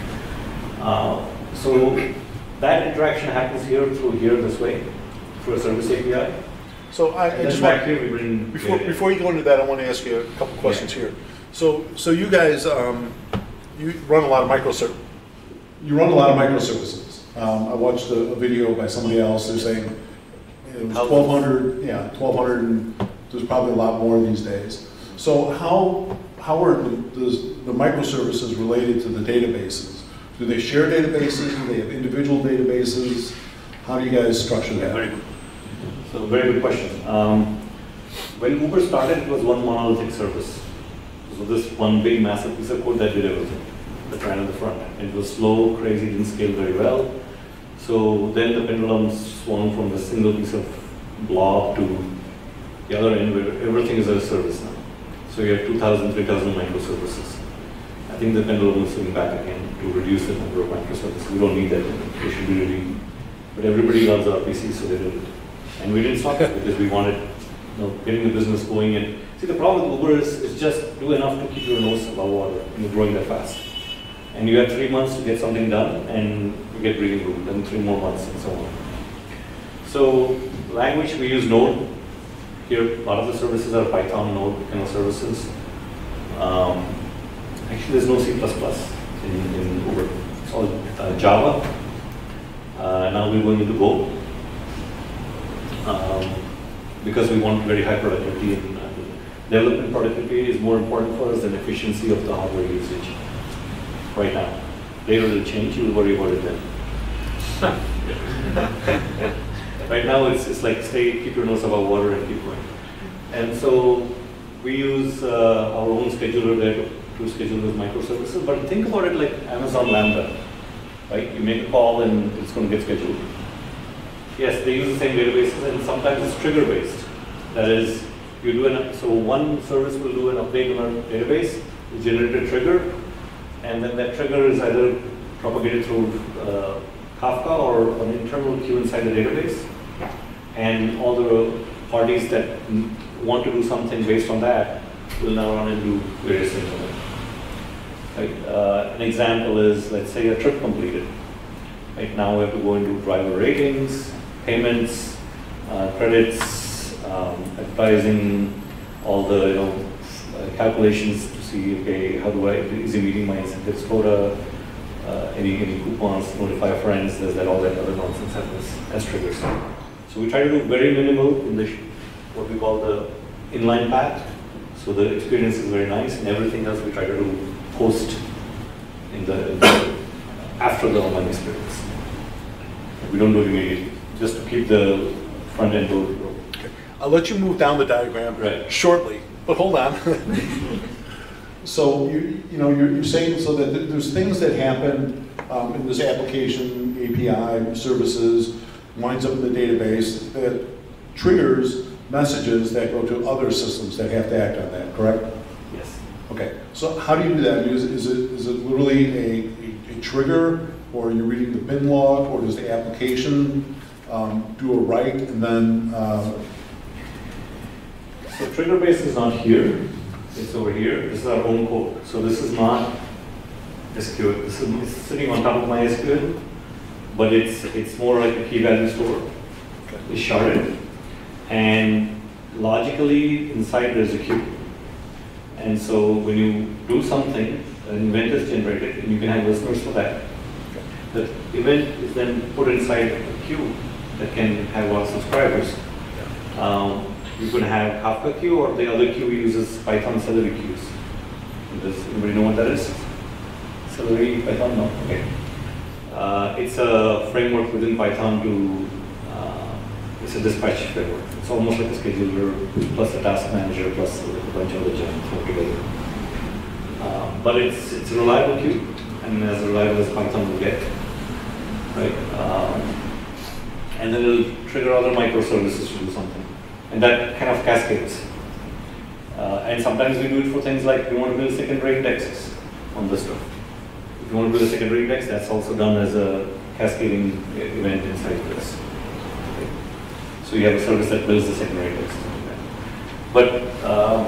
Uh, so that interaction happens here through here this way, through a service A P I. So I, I just back want, here we bring before data. before you go into that, I want to ask you a couple questions yeah. here. So so you guys um, you run a lot of microservices. You run a lot of microservices. Um, I watched a, a video by somebody else. They're saying it was twelve hundred. Yeah, twelve hundred, and there's probably a lot more these days. So how how are the, the, the microservices related to the databases? Do they share databases? Do they have individual databases? How do you guys structure that? Very good. So very good question. Um, when Uber started, it was one monolithic service. So this one big massive piece of code that did everything, that ran on the front end. And it was slow, crazy, didn't scale very well. So then the pendulum swung from the single piece of blob to the other end where everything is a service now. So you have two thousand, three thousand microservices. I think the pendulum will swing back again to reduce the number of microservices. We don't need that. They should be really, but everybody loves R P C, so they did it. And we didn't stop it because we wanted, you know, getting the business going. And see, the problem with Uber is, is just do enough to keep your nose above water when you're growing that fast. And you have three months to get something done, and you get breathing room, then three more months, and so on. So language, we use Node. Here, a lot of the services are Python, Node kind of services. Um, actually, there's no C plus plus in, in Uber. It's all uh, Java. Uh, now we're going into Go um, because we want very high productivity. And uh, development productivity is more important for us than efficiency of the hardware usage right now. Later it'll change. You'll worry about it then. Right now, it's, it's like stay, keep your nose above water and keep going. And so we use uh, our own scheduler there to, to schedule those microservices. But think about it like Amazon Lambda, right? You make a call and it's going to get scheduled. Yes, they use the same databases, and sometimes it's trigger based. That is, you do an so one service will do an update on our database, will generate a trigger, and then that trigger is either propagated through uh, Kafka or an internal queue inside the database. And all the parties that want to do something based on that will now run and do various things on it. Right? Uh, an example is, let's say, a trip completed. Right now we have to go into driver ratings, payments, uh, credits, um, advertising, all the you know uh, calculations to see, okay, how do I, is he meeting my incentives quota? Uh, any, any coupons, notify friends, there's that, all that other nonsense happens as triggers. So we try to do very minimal in the, what we call the inline path. So the experience is very nice, and everything else we try to do post in the, in the after the online experience. We don't do it immediately, just to keep the front end loaded. Okay. I'll let you move down the diagram right. shortly, but hold on. So you, you know, you're, you're saying so that th there's things that happen um, in this application, A P I, services, winds up in the database that triggers messages that go to other systems that have to act on that, correct? Yes. Okay, so how do you do that? Is, is, it, is it literally a, a, a trigger or are you reading the bin log, or does the application um, do a write and then? Uh, so trigger base is not here; it's over here. This is our own code. So this is not S Q L. This is it's sitting on top of my S Q L, but it's it's more like a key value store. It's sharded, and logically inside there's a queue. And so when you do something, an event is generated, and you can have listeners for that. The event is then put inside a queue that can have a lot of subscribers. Um, you could have Kafka queue, or the other queue uses Python celery queues. Does anybody know what that is? Celery, Python? No? Okay. Uh, it's a framework within Python to, uh, it's a dispatch framework. It's almost like a scheduler plus a task manager plus a bunch of other junk thrown together. Uh, but it's it's a reliable queue, and as reliable as Python will get, right? Um, and then it'll trigger other microservices to do something, and that kind of cascades. Uh, and sometimes we do it for things like we want to build secondary indexes on this stuff. If you want to build a secondary index, that's also done as a cascading event inside this. So you have a service that builds the secondary index. But um,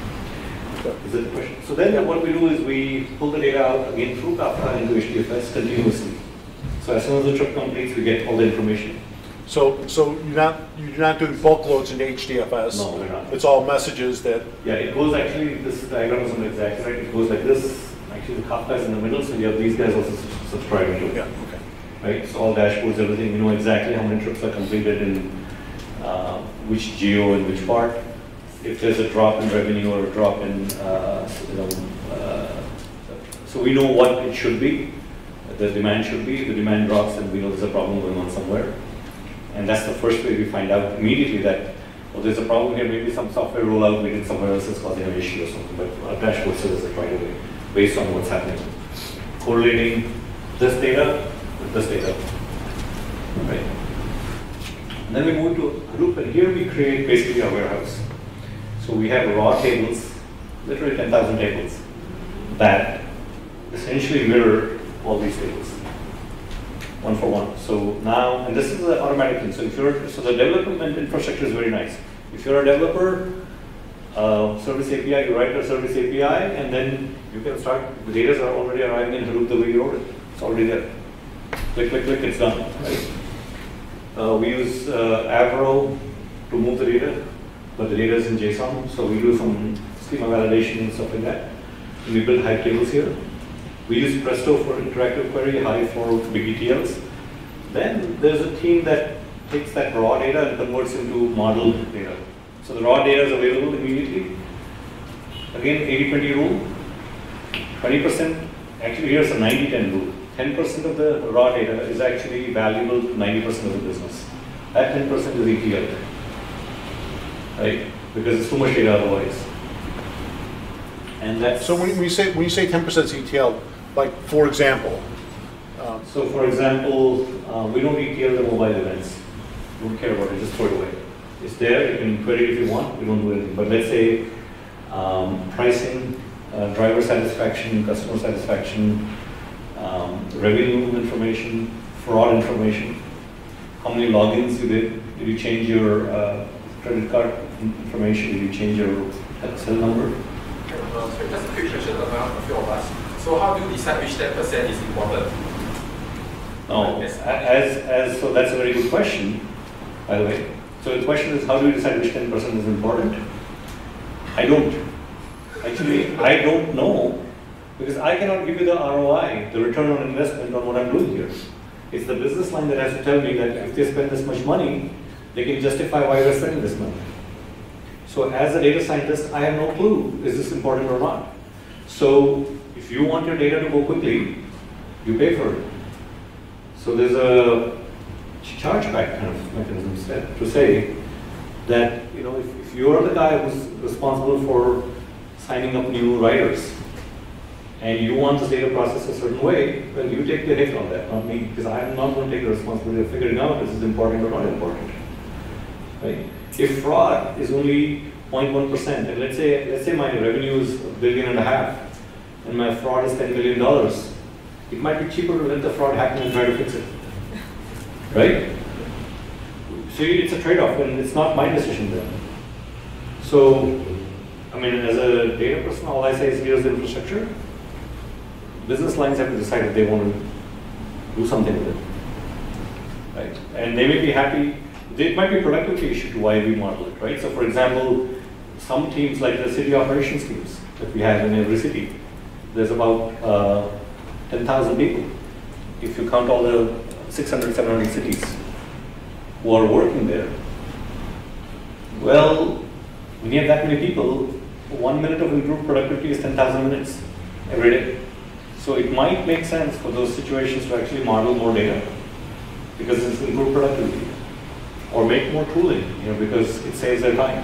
is that the question? So then what we do is we pull the data out again through Kafka into H D F S continuously. So as soon as the trip completes, we get all the information. So, so you're not you're not doing bulk loads into H D F S. No, we're not. It's all messages that. Yeah, it goes actually. This diagram isn't exactly right. It goes like this. Actually, the Kafka is in the middle, so you have these guys also subscribing to it. Yeah. Okay. Right. So all dashboards, everything. You know exactly how many trips are completed in uh, which geo and which part. If there's a drop in revenue or a drop in, uh, you know, uh, so we know what it should be. The demand should be. The demand drops, and we know there's a problem going on somewhere. And that's the first way we find out immediately that, well, there's a problem here. Maybe some software rollout we did somewhere else is causing an issue or something. But our dashboard says it right away, based on what's happening, correlating this data with this data, right? And then we move to Hadoop, and here we create basically our warehouse. So we have raw tables, literally ten thousand tables, that essentially mirror all these tables, one for one. So now, and this is an automatic thing. So if you're, so the development infrastructure is very nice. If you're a developer, uh, service A P I, you write a service A P I, and then you can start, the data are already arriving in Hadoop the way you wrote it. It's already there. Click, click, click, it's done, right? Uh, we use uh, Avro to move the data, but the data is in JSON, so we do some schema validation and stuff like that. And we build Hive tables here. We use Presto for interactive query, Hive for big E T Ls. Then there's a team that takes that raw data and converts into modeled data. So the raw data is available immediately. Again, eighty twenty rule. twenty percent, actually here's a ninety ten rule. ten percent of the raw data is actually valuable to ninety percent of the business. That ten percent is E T L, right? Because it's too much data otherwise. And that's So when you say when you say ten percent E T L, like for example. Um, so for example, uh, we don't E T L the mobile events. We don't care about it, just throw it away. It's there, you can query it if you want, we don't do anything. But let's say um, pricing, uh, driver satisfaction, customer satisfaction, um, revenue information, fraud information, how many logins you did, did you change your uh, credit card information, did you change your cell number? Uh, sorry, just a quick question around a few of us. So how do you decide which ten percent is important? No, as, as, so that's a very good question, by the way. So the question is, how do you decide which ten percent is important? I don't. Actually, I don't know, because I cannot give you the R O I, the return on investment on what I'm doing here. It's the business line that has to tell me that if they spend this much money, they can justify why they're spending this money. So as a data scientist, I have no clue, is this important or not? So if you want your data to go quickly, you pay for it. So there's a chargeback kind of mechanism set to say that, you know, if, if you're the guy who's responsible for signing up new riders, and you want this data processed a certain way, well, you take the hit on that, not me, because I'm not going to take the responsibility of figuring out if this is important or not important. Right? If fraud is only zero point one percent, and let's say let's say my revenue is a billion and a half, and my fraud is ten million dollars, It might be cheaper to let the fraud happen and try to fix it. Right? So it's a trade-off, and it's not my decision then. So, I mean, as a data person, all I say is here's the infrastructure. Business lines have to decide if they want to do something with it. Right? And they may be happy, it might be a productivity issue to why we model it, right? So for example, some teams like the city operations teams that we have in every city, there's about uh, ten thousand people. If you count all the six hundred, seven hundred cities who are working there. Well, when you have that many people, one minute of improved productivity is ten thousand minutes every day. So it might make sense for those situations to actually model more data because it's improved productivity, or make more tooling, you know, because it saves their time.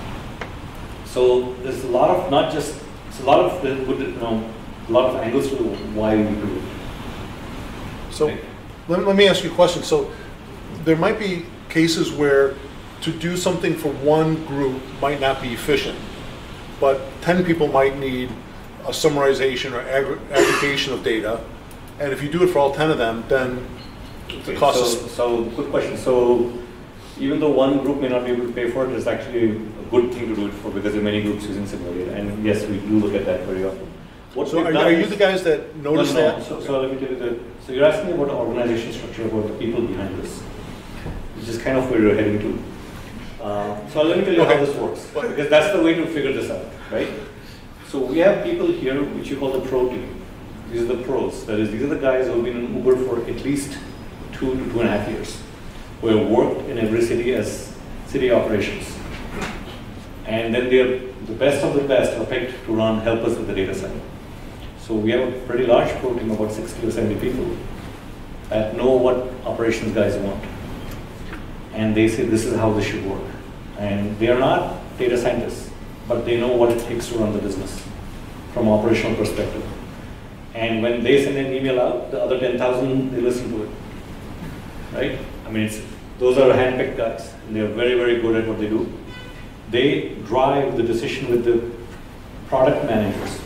So there's a lot of not just it's a lot of the good, you know, a lot of angles to why we do it. So right? let, let me ask you a question. So there might be cases where to do something for one group might not be efficient, but ten people might need a summarization or ag aggregation of data, and if you do it for all ten of them, then the Okay, cost so, is... So, good question. So, even though one group may not be able to pay for it, it's actually a good thing to do it for because there are many groups using similar data, and yes, we do look at that very often. What So are, are you the guys that notice no, no, that? So, so let me tell you the, so you're asking about the organization structure, about the people behind this, which is kind of where you're heading to. Uh, so let me tell you Okay. how this works, because that's the way to figure this out, right? So we have people here, which you call the pro team. These are the pros. That is, these are the guys who have been in Uber for at least two to two and a half years, who have worked in every city as city operations. And then they're the best of the best are picked to run, help us with the data side. So we have a pretty large pro team, about sixty or seventy people, that know what operations guys want. And they say this is how this should work. And they are not data scientists, but they know what it takes to run the business from an operational perspective. And when they send an email out, the other ten thousand, they listen to it, right? I mean, it's, those are hand-picked guys, and they're very, very good at what they do. They drive the decision with the product managers,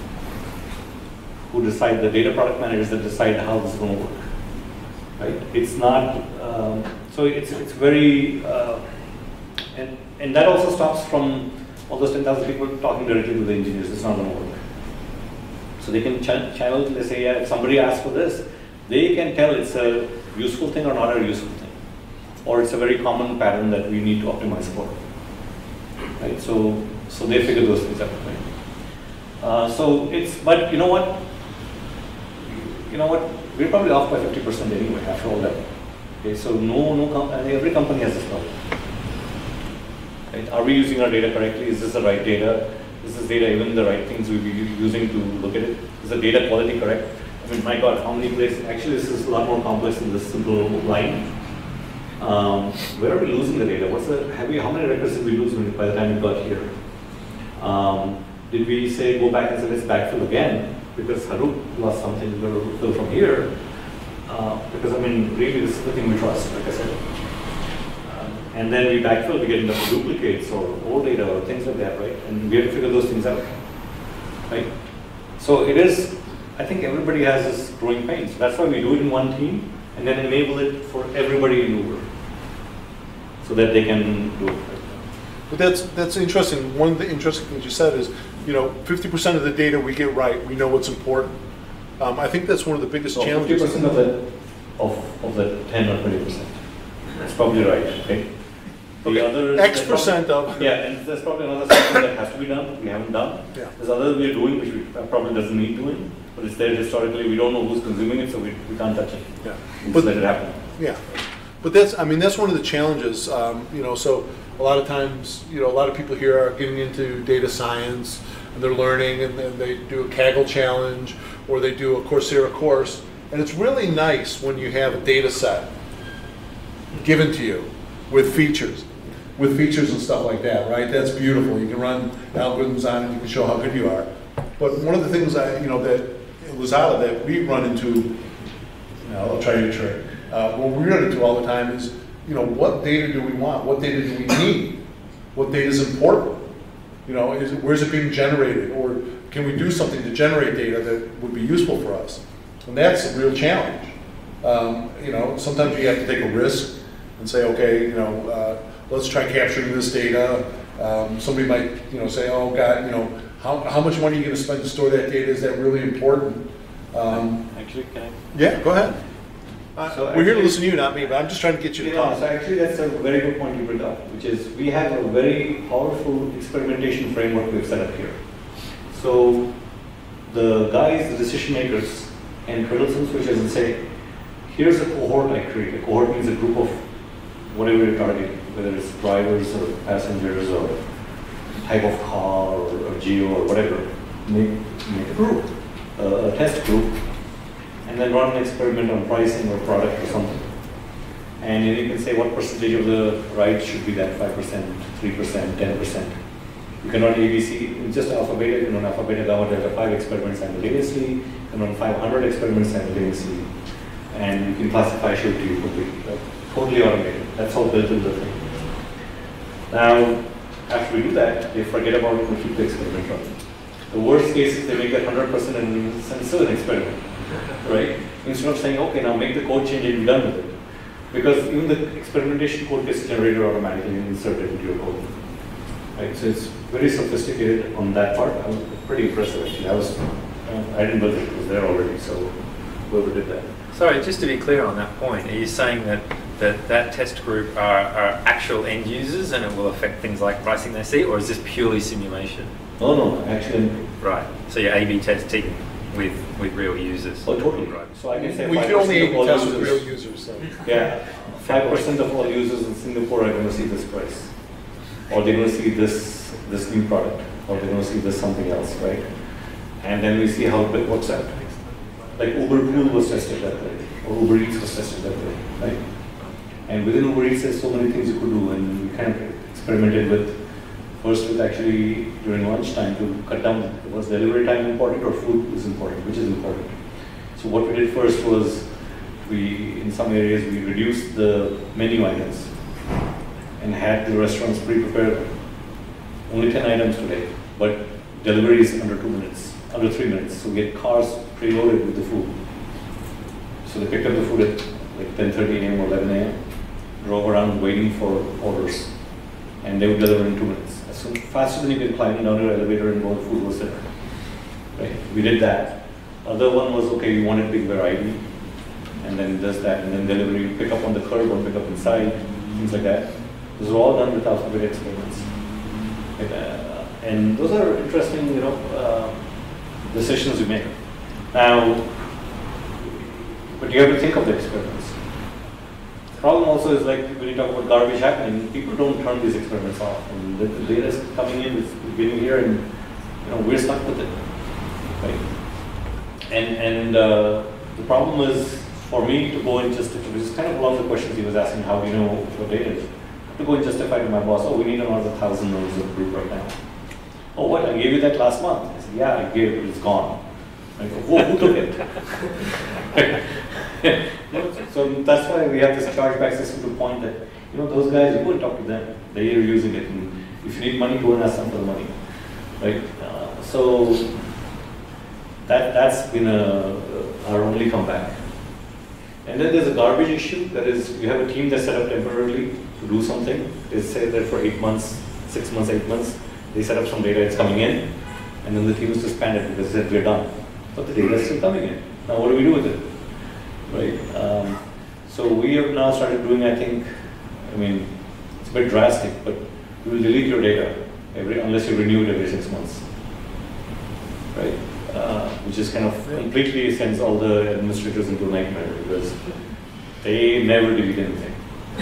who decide, the data product managers that decide how this is going to work, right? It's not, um, so it's, it's very, uh, and, and that also stops from all those ten thousand people talking directly to the engineers. It's not going to work. So they can ch channel, they say, yeah, if somebody asks for this, they can tell it's a useful thing or not a useful thing. Or it's a very common pattern that we need to optimize for. Right? So, so they figure those things out, right? Uh, so it's, but you know what? You know what? We're probably off by fifty percent anyway after all that. Okay, so no, no, com every company has this problem. Right? Are we using our data correctly? Is this the right data? Is this data even the right things we'll be using to look at it? Is the data quality correct? I mean, my God, how many places? Actually, this is a lot more complex than this simple line. Um, where are we losing the data? What's the, have we, how many records did we lose by the time we got here? Um, did we say go back and say let's backfill again? Because Hadoop lost something, we're going to fill from here. Uh, because I mean, really, this is the thing we trust, like I said. Um, and then we backfill, we get into duplicates or old data or things like that, right? And we have to figure those things out, right? So it is, I think everybody has this growing pain. So that's why we do it in one team and then enable it for everybody in Uber so that they can do it. But that's, that's interesting. One of the interesting things you said is, you know, fifty percent of the data we get right, we know what's important. Um, I think that's one of the biggest So challenges. fifty percent of the, of, of the ten or twenty percent. That's probably right, okay? The Okay. others, X percent probably, of. Yeah, and there's probably another something that has to be done, we haven't done. Yeah. There's others we're doing which we probably doesn't need doing, but it's there historically, we don't know who's consuming it, so we, we can't touch it. Yeah. We But- just let it happen. Yeah, but that's, I mean, that's one of the challenges, um, you know, so a lot of times, you know, a lot of people here are getting into data science, and they're learning, and then they do a Kaggle challenge, or they do a Coursera course, and it's really nice when you have a data set given to you with features, with features and stuff like that, right? That's beautiful. You can run algorithms on it, you can show how good you are. But one of the things I, you know, that Lazada, that we run into, you know, I'll try your trick, uh, what we run into all the time is, you know, what data do we want? What data do we need? What data is important? You know, is it, where's it being generated? Or can we do something to generate data that would be useful for us? And that's a real challenge. Um, you know, sometimes you have to take a risk and say, okay, you know, uh, let's try capturing this data. Um, somebody might, you know, say, oh God, you know, how, how much money are you going to spend to store that data? Is that really important? Um, Actually, can I? yeah, go ahead. Uh, So we're here to actually- listen to you, not me, but I'm just trying to get you to Yeah, talk. so actually that's a very good point you bring up, which is we have a very powerful experimentation framework we've set up here. So the guys, the decision makers, and kernel some switches and say, here's a cohort I create. A cohort means a group of whatever you're targeting, whether it's drivers or passengers or type of car or, or geo or whatever. Make, make a group, uh, a test group, and then run an experiment on pricing or product or something. And then you can say what percentage of the rides should be that, five percent, three percent, ten percent. You can run A B C, in just alpha beta, you can run alpha beta, gamma, delta, five experiments simultaneously, you can run five hundred experiments simultaneously, and you can classify should to you completely, totally automated. That's all built into the thing. Now, after we do that, they forget about it and keep the experiment running. The worst case is they make that one hundred percent and it's still an experiment, right? Instead of saying, okay, now make the code change and be done with it. Because even the experimentation code gets generated automatically and inserted into your code. Right? So it's very sophisticated on that part. I was pretty impressed actually. I was, uh, I didn't build it, it was there already, so whoever did that. Sorry, just to be clear on that point, are you saying that that, that test group are, are actual end users and it will affect things like pricing they see, or is this purely simulation? No, no, actually. Right, so you're A B testing with, with real users. Oh, totally. Right. So I can say We five can only percent of all test with users- real users. So. Yeah, five percent of all users in Singapore are going to see this price, or they're going to see this this new product, or they're going to see this something else, right? And then we see how it works out. Like Uber Pool was tested that way, or Uber Eats was tested that way, right? And within Uber Eats, there's so many things you could do, and we kind of experimented with first with actually during lunchtime to cut down. Was delivery time important or food is important? Which is important? So what we did first was we, in some areas, we reduced the menu items and had the restaurants pre-prepared only ten items today, but delivery is under two minutes, under three minutes. So we get cars preloaded with the food. So they picked up the food at like ten thirty a m or eleven a m, drove around waiting for orders, and they would deliver in two minutes. As soon, faster than you can climb down your elevator and go, the food was there. Right? We did that. Other one was, okay, we wanted big variety, and then it does that, and then delivery, pick up on the curb or pick up inside, things like that. Those are all done with alphabet experiments. And, uh, and those are interesting, you know, uh, decisions you make. Now, but you have to think of the experiments. The problem also is like when you talk about garbage happening, people don't turn these experiments off. And the, the data is coming in, it's getting here, and you know we're stuck with it, right? And and uh, the problem is for me to go and justify. Which is kind of along the questions he was asking. How do you know what data is? I have to go and justify to my boss. Oh, we need another thousand nodes of group right now. Oh, what? I gave you that last month. I said, yeah, I gave it. It's gone. I go, who, who took it? So that's why we have this chargeback system to point that, you know, those guys, you go and talk to them. They are using it. And if you need money, go and ask them for the money. Right? Uh, so that, that's been a, our only comeback. And then there's a garbage issue. That is, you have a team that's set up temporarily to do something. They say that for eight months, six months, eight months, they set up some data, it's coming in. And then the team is disbanded because they said, we're done. But the data is still coming in. Now what do we do with it? Right? Um, so we have now started doing, I think, I mean, it's a bit drastic, but we will delete your data every, unless you renew it every six months. Right? Uh, which is kind of completely sends all the administrators into a nightmare because they never delete anything.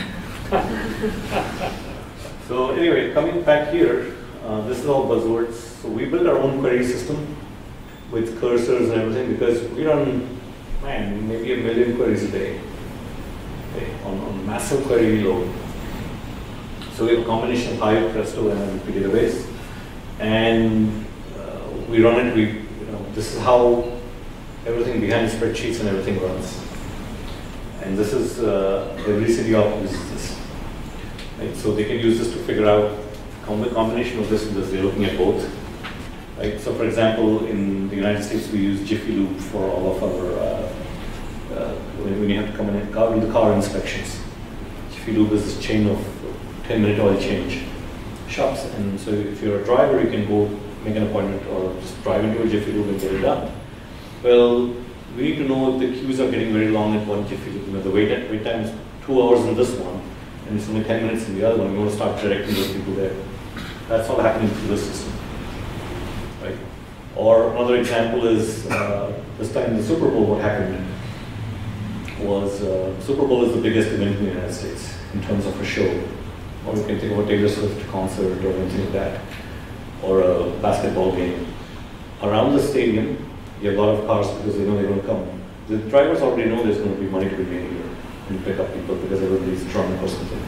So anyway, coming back here, uh, this is all buzzwords. So we build our own query system with cursors and everything because we run, man, maybe a million queries a day, okay, on, on massive query load. So we have a combination of Hive, Presto, and M P database, and uh, we run it. We, you know, this is how everything behind spreadsheets and everything runs. And this is uh, every city op uses this. Right? So they can use this to figure out the combination of this and this. They're looking at both. Right? So for example, in the United States, we use Jiffy Loop for all of our uh, uh, when, when you have to come in and car, do the car inspections. Jiffy Lube is this chain of ten minute oil change shops, and so if you're a driver, you can go make an appointment or just drive into a Jiffy Lube and get it done. Well, we need to know if the queues are getting very long at one Jiffy Lube. You know, the wait, wait time is two hours in this one, and it's only ten minutes in the other one. You want to start directing those people there. That's all happening through the system, right? Or another example is uh, this time in the Super Bowl, what happened was uh, Super Bowl is the biggest event in the United States in terms of a show. Or you can think of a Taylor Swift concert or anything like that, or a basketball game. Around the stadium, you have a lot of cars because they know they're going to come. The drivers already know there's going to be money to be made here and pick up people because everybody's drunk or something.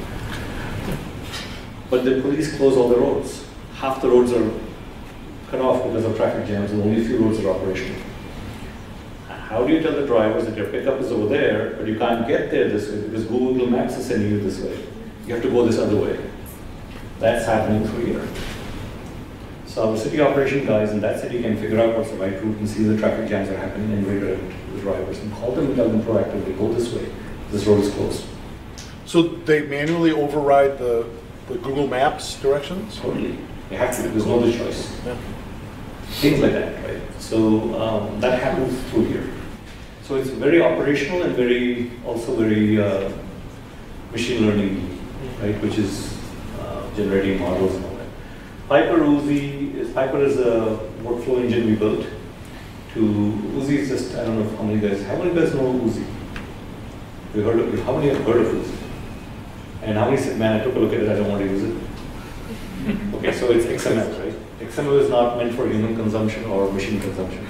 But the police close all the roads. Half the roads are cut off because of traffic jams, and only a few roads are operational. How do you tell the drivers that your pickup is over there, but you can't get there this way because Google Maps is sending you this way? You have to go this other way. That's happening through here. So our city operation guys in that city can figure out what's the right route and see the traffic jams are happening and redirect the drivers and call them and tell them proactively, go this way. This road is closed. So they manually override the, the Google Maps directions? Totally. They have to. There's no other choice. Yeah. Things like that, right? So um, that happens through here. So it's very operational and very, also very uh, machine learning, right? Which is uh, generating models and all that. Piper Uzi is Piper is a workflow engine we built. To Uzi is just I don't know how many guys. How many guys know Uzi? We heard of, how many have heard of Uzi? And how many said, man, I took a look at it. I don't want to use it. Okay, so it's X M L, right? X M L is not meant for human consumption or machine consumption.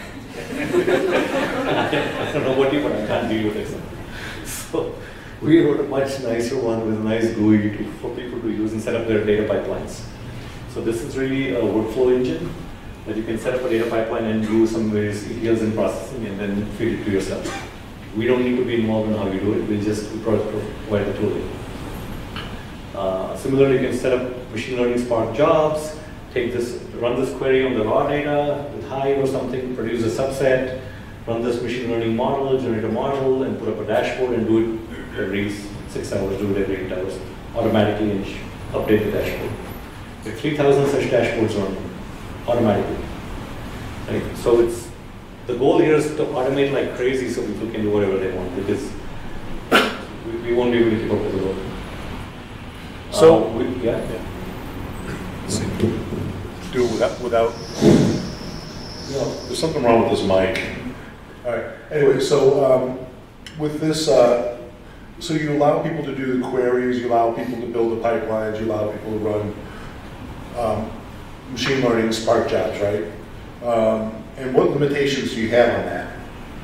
I don't know what you, but I can't deal with X M L. So we wrote a much nicer one with a nice G U I to, for people to use and set up their data pipelines. So this is really a workflow engine that you can set up a data pipeline and do some various E T Ls in processing and then feed it to yourself. We don't need to be involved in how you do it. We'll just provide the tooling. Uh, similarly, you can set up machine learning Spark jobs, take this, run this query on the raw data with Hive or something, produce a subset, run this machine learning model, generate a model, and put up a dashboard and do it every six hours, do it every eight hours, automatically and update the dashboard. There are three thousand such dashboards run automatically. Right? So it's the goal here is to automate like crazy so people can do whatever they want because we, we won't be able to keep up with the load. So, uh, we, yeah. yeah. Do it without, without, no, there's something wrong with this mic. All right, anyway, so um, with this, uh, so you allow people to do the queries, you allow people to build the pipelines, you allow people to run um, machine learning Spark jobs, right? Um, and what limitations do you have on that?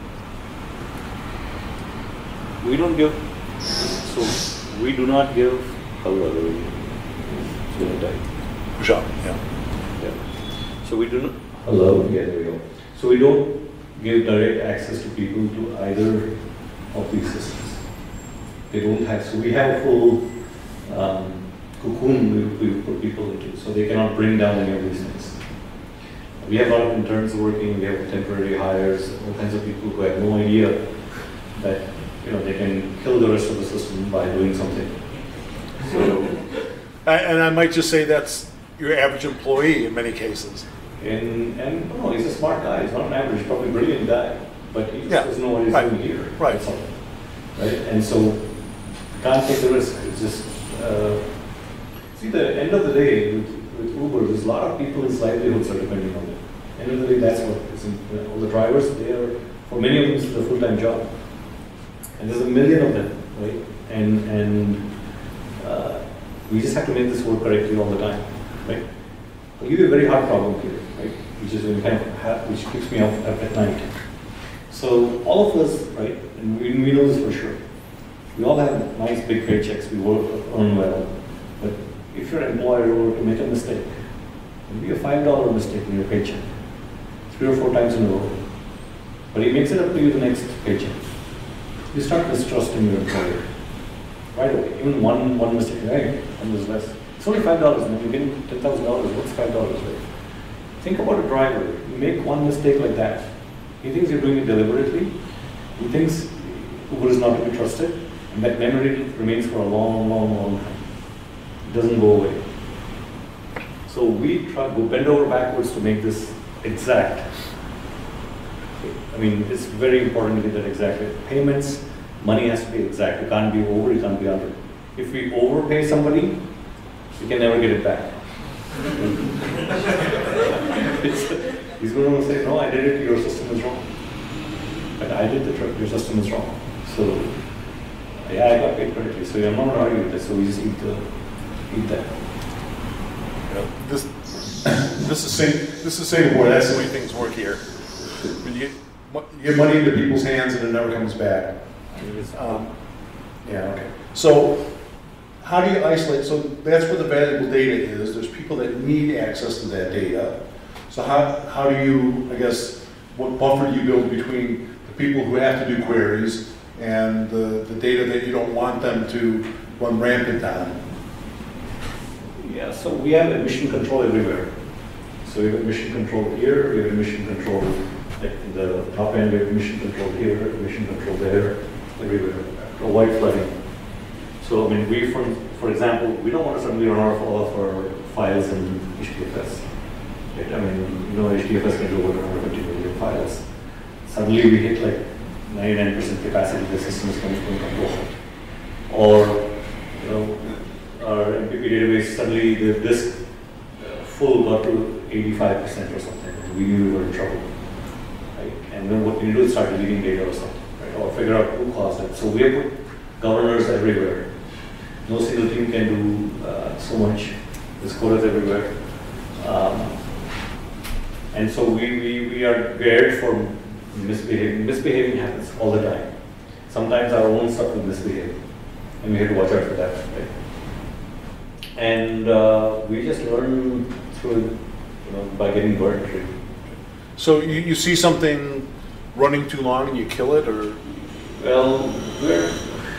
We don't give, so we do not give, hello, it's going to die. Sure, yeah. Yeah. So we do not, hello, yeah, there we go. So we don't give direct access to people to either of these systems. They don't have, so we have a full um, cocoon we, we put people into, so they cannot bring down any of these things. We have a lot of interns working, we have temporary hires, all kinds of people who have no idea that you know they can kill the rest of the system by doing something. So, and I might just say that's your average employee in many cases. And, and no, he's a smart guy. He's not an average, probably brilliant guy, but he just yeah. doesn't know what he's right. doing here. Right. That's all. Right. And so, you can't take the risk. It's just uh, see the end of the day with, with Uber. There's a lot of people whose livelihoods are depending on it. End of the day, that's what is in, you know, all the drivers. They are for many of them, this is a full-time job, and there's a million of them, right? And and uh, we just have to make this work correctly all the time, right? I'll give you a very hard problem here, right? Which is when you kind of have, which keeps me up at night. So all of us, right, and we, we know this for sure. We all have nice big paychecks. We work, earn well, but if your employer were to make a mistake, it'll be a five dollar mistake in your paycheck, three or four times in a row. But he makes it up to you the next paycheck. You start mistrusting your employer right away. Even one one mistake, right? And there's less. It's only five dollars, man. You're getting ten thousand dollars. What's five dollars, right? Think about a driver. You make one mistake like that. He thinks you're doing it deliberately. He thinks Uber is not to be trusted, and that memory remains for a long, long, long time. It doesn't go away. So we try to bend over backwards to make this exact. I mean, it's very important to get that exactly. Payments, money has to be exact. It can't be over, it can't be under. If we overpay somebody, we can never get it back. He's going to say, no, I did it, your system is wrong. But I did the trick, your system is wrong. So, yeah, I got paid correctly. So I'm not going to argue with this, so we just need to eat that. Yeah, this, this is same, this is Singapore, that's the way things work here. When you get, you get money into people's hands and it never comes back. Um, yeah, okay. So, how do you isolate? So that's where the valuable data is. There's people that need access to that data. So how, how do you, I guess, what buffer do you build between the people who have to do queries and the, the data that you don't want them to run rampant on? Yeah, so we have emission control everywhere. So we have emission control here, we have emission control like in the top end, we have emission control here, emission control there, everywhere. Avoid flooding. So I mean, we, for, for example, we don't want to suddenly run off all of our files in H D F S. Right? I mean, you know, H D F S can do over one hundred fifty million files. Suddenly we hit like ninety-nine percent capacity, the system is going to go. Or, you know, our M P P database, suddenly the disk uh, full got to eighty-five percent or something. We knew we were in trouble. Right? And then what we do is start deleting data or something, right? Or figure out who caused it. So we have put governors everywhere. No single team can do uh, so much. There's quotas everywhere. Um, and so we, we, we are geared for misbehaving. Misbehaving happens all the time. Sometimes our own stuff will misbehave. And we have to watch out for that. Right? And uh, we just learn through, you know, by getting burnt. Right? So you, you see something running too long and you kill it, or? Well, we're,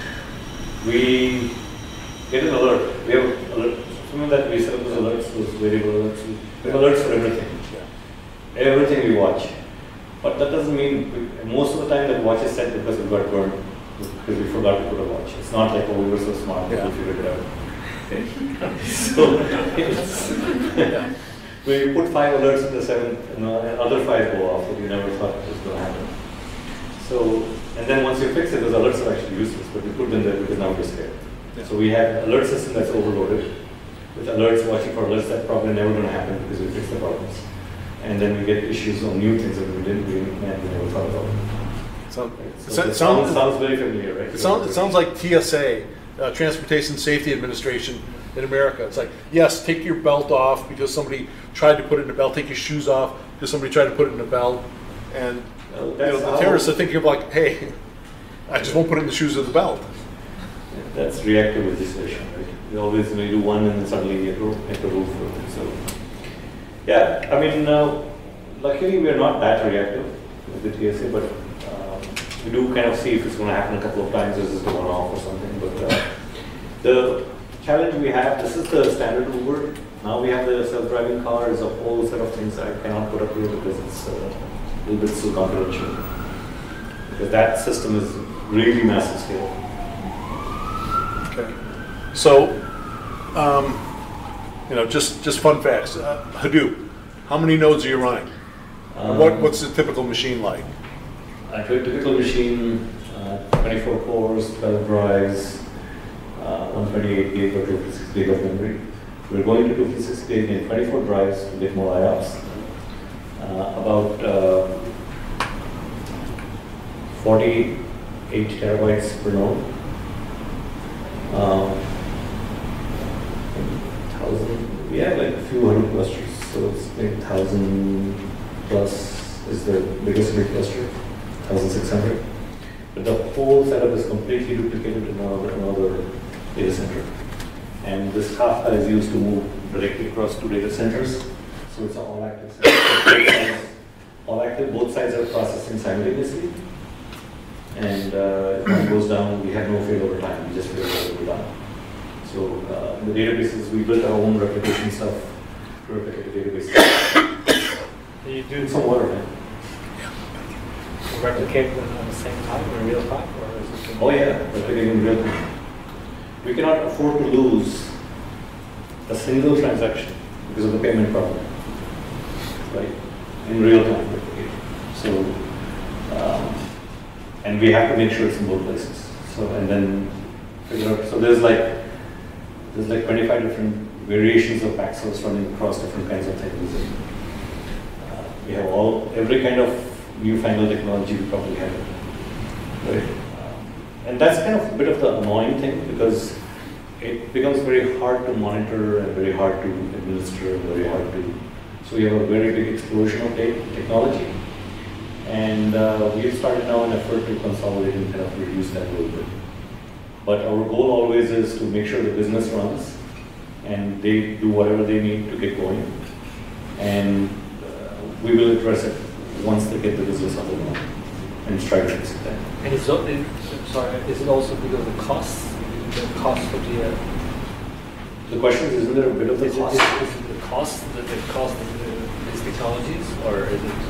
we get an alert. We have alert. Something that we set up those alerts, those variable alerts. We have alerts for everything. Yeah. Everything we watch. But that doesn't mean, we, most of the time that watch is set because we got burned, because we forgot to put a watch. It's not like, oh, we were so smart, yeah. We figured it out. Okay. So, it's, yeah. We put five alerts in the seventh, you know, and other five go off that you never thought was going to happen. So, and then once you fix it, those alerts are actually useless, but we put them there because now we're scared. Yeah. So we have an alert system that's overloaded, with alerts watching for alerts that probably never going to happen because we fixed the problems. And then we get issues on new things that we didn't we, we never thought about. So, right? so so it sounds, sounds, sounds very familiar, right? It sounds, it sounds like T S A, uh, Transportation Safety Administration in America. It's like, yes, take your belt off because somebody tried to put it in a belt, take your shoes off because somebody tried to put it in a belt. And well, you know, the terrorists are thinking of like, hey, I just won't put it in the shoes of the belt. Yeah, that's reactive legislation, right? We always we do one and then suddenly get a rule for it. So, yeah, I mean, uh, luckily we are not that reactive with the T S A, but um, we do kind of see if it's going to happen a couple of times, or is this a one-off or something. But uh, the challenge we have, this is the standard Uber. Now we have the self-driving car, is a whole set of things I cannot put up here because it's uh, a little bit too confidential. Because that system is really massive scale. Okay. So, um, you know, just just fun facts. Uh, Hadoop. How many nodes are you running? Um, what what's the typical machine like? A typical machine, uh, twenty-four cores, twelve drives, uh, one twenty-eight gig or two fifty-six gig of memory. We're going to two fifty-six gig in twenty-four drives to get more I O P S. Uh, about uh, forty-eight terabytes per node. Um, thousand, we have like a few hundred clusters, so it's like thousand plus is the biggest big cluster, one thousand six hundred. But the whole setup is completely duplicated in another, another data center. And this Kafka is used to move directly across two data centers. So it's all active. all active, both sides are processing simultaneously. And uh, if one goes down, we have no failover time, we just fail over down. So uh, in the databases, we built our own replication stuff to replicate the databases. You're doing some water, man. replicate them at the same time in real time, or is it? Oh yeah, replicating in real time. We cannot afford to lose a single transaction because of the payment problem, right? In real time replication. So, um, and we have to make sure it's in both places. So, and then figure out. So there's like there's like twenty-five different variations of Paxos running across different kinds of things. And, uh, we have all every kind of newfangled technology we probably have, right? Um, and that's kind of a bit of the annoying thing because it becomes very hard to monitor and very hard to administer and very hard to. So we have a very big explosion of data technology, and uh, we've started now an effort to consolidate and kind of reduce that a little bit. But our goal always is to make sure the business runs and they do whatever they need to get going, and uh, we will address it once they get the business up and running and try to fix it then. And is it, sorry, is it also because of the cost? The cost of the. Uh, the question is, isn't there a bit of the is cost? It, is, is it the cost, the, the cost of the, these technologies, or is it?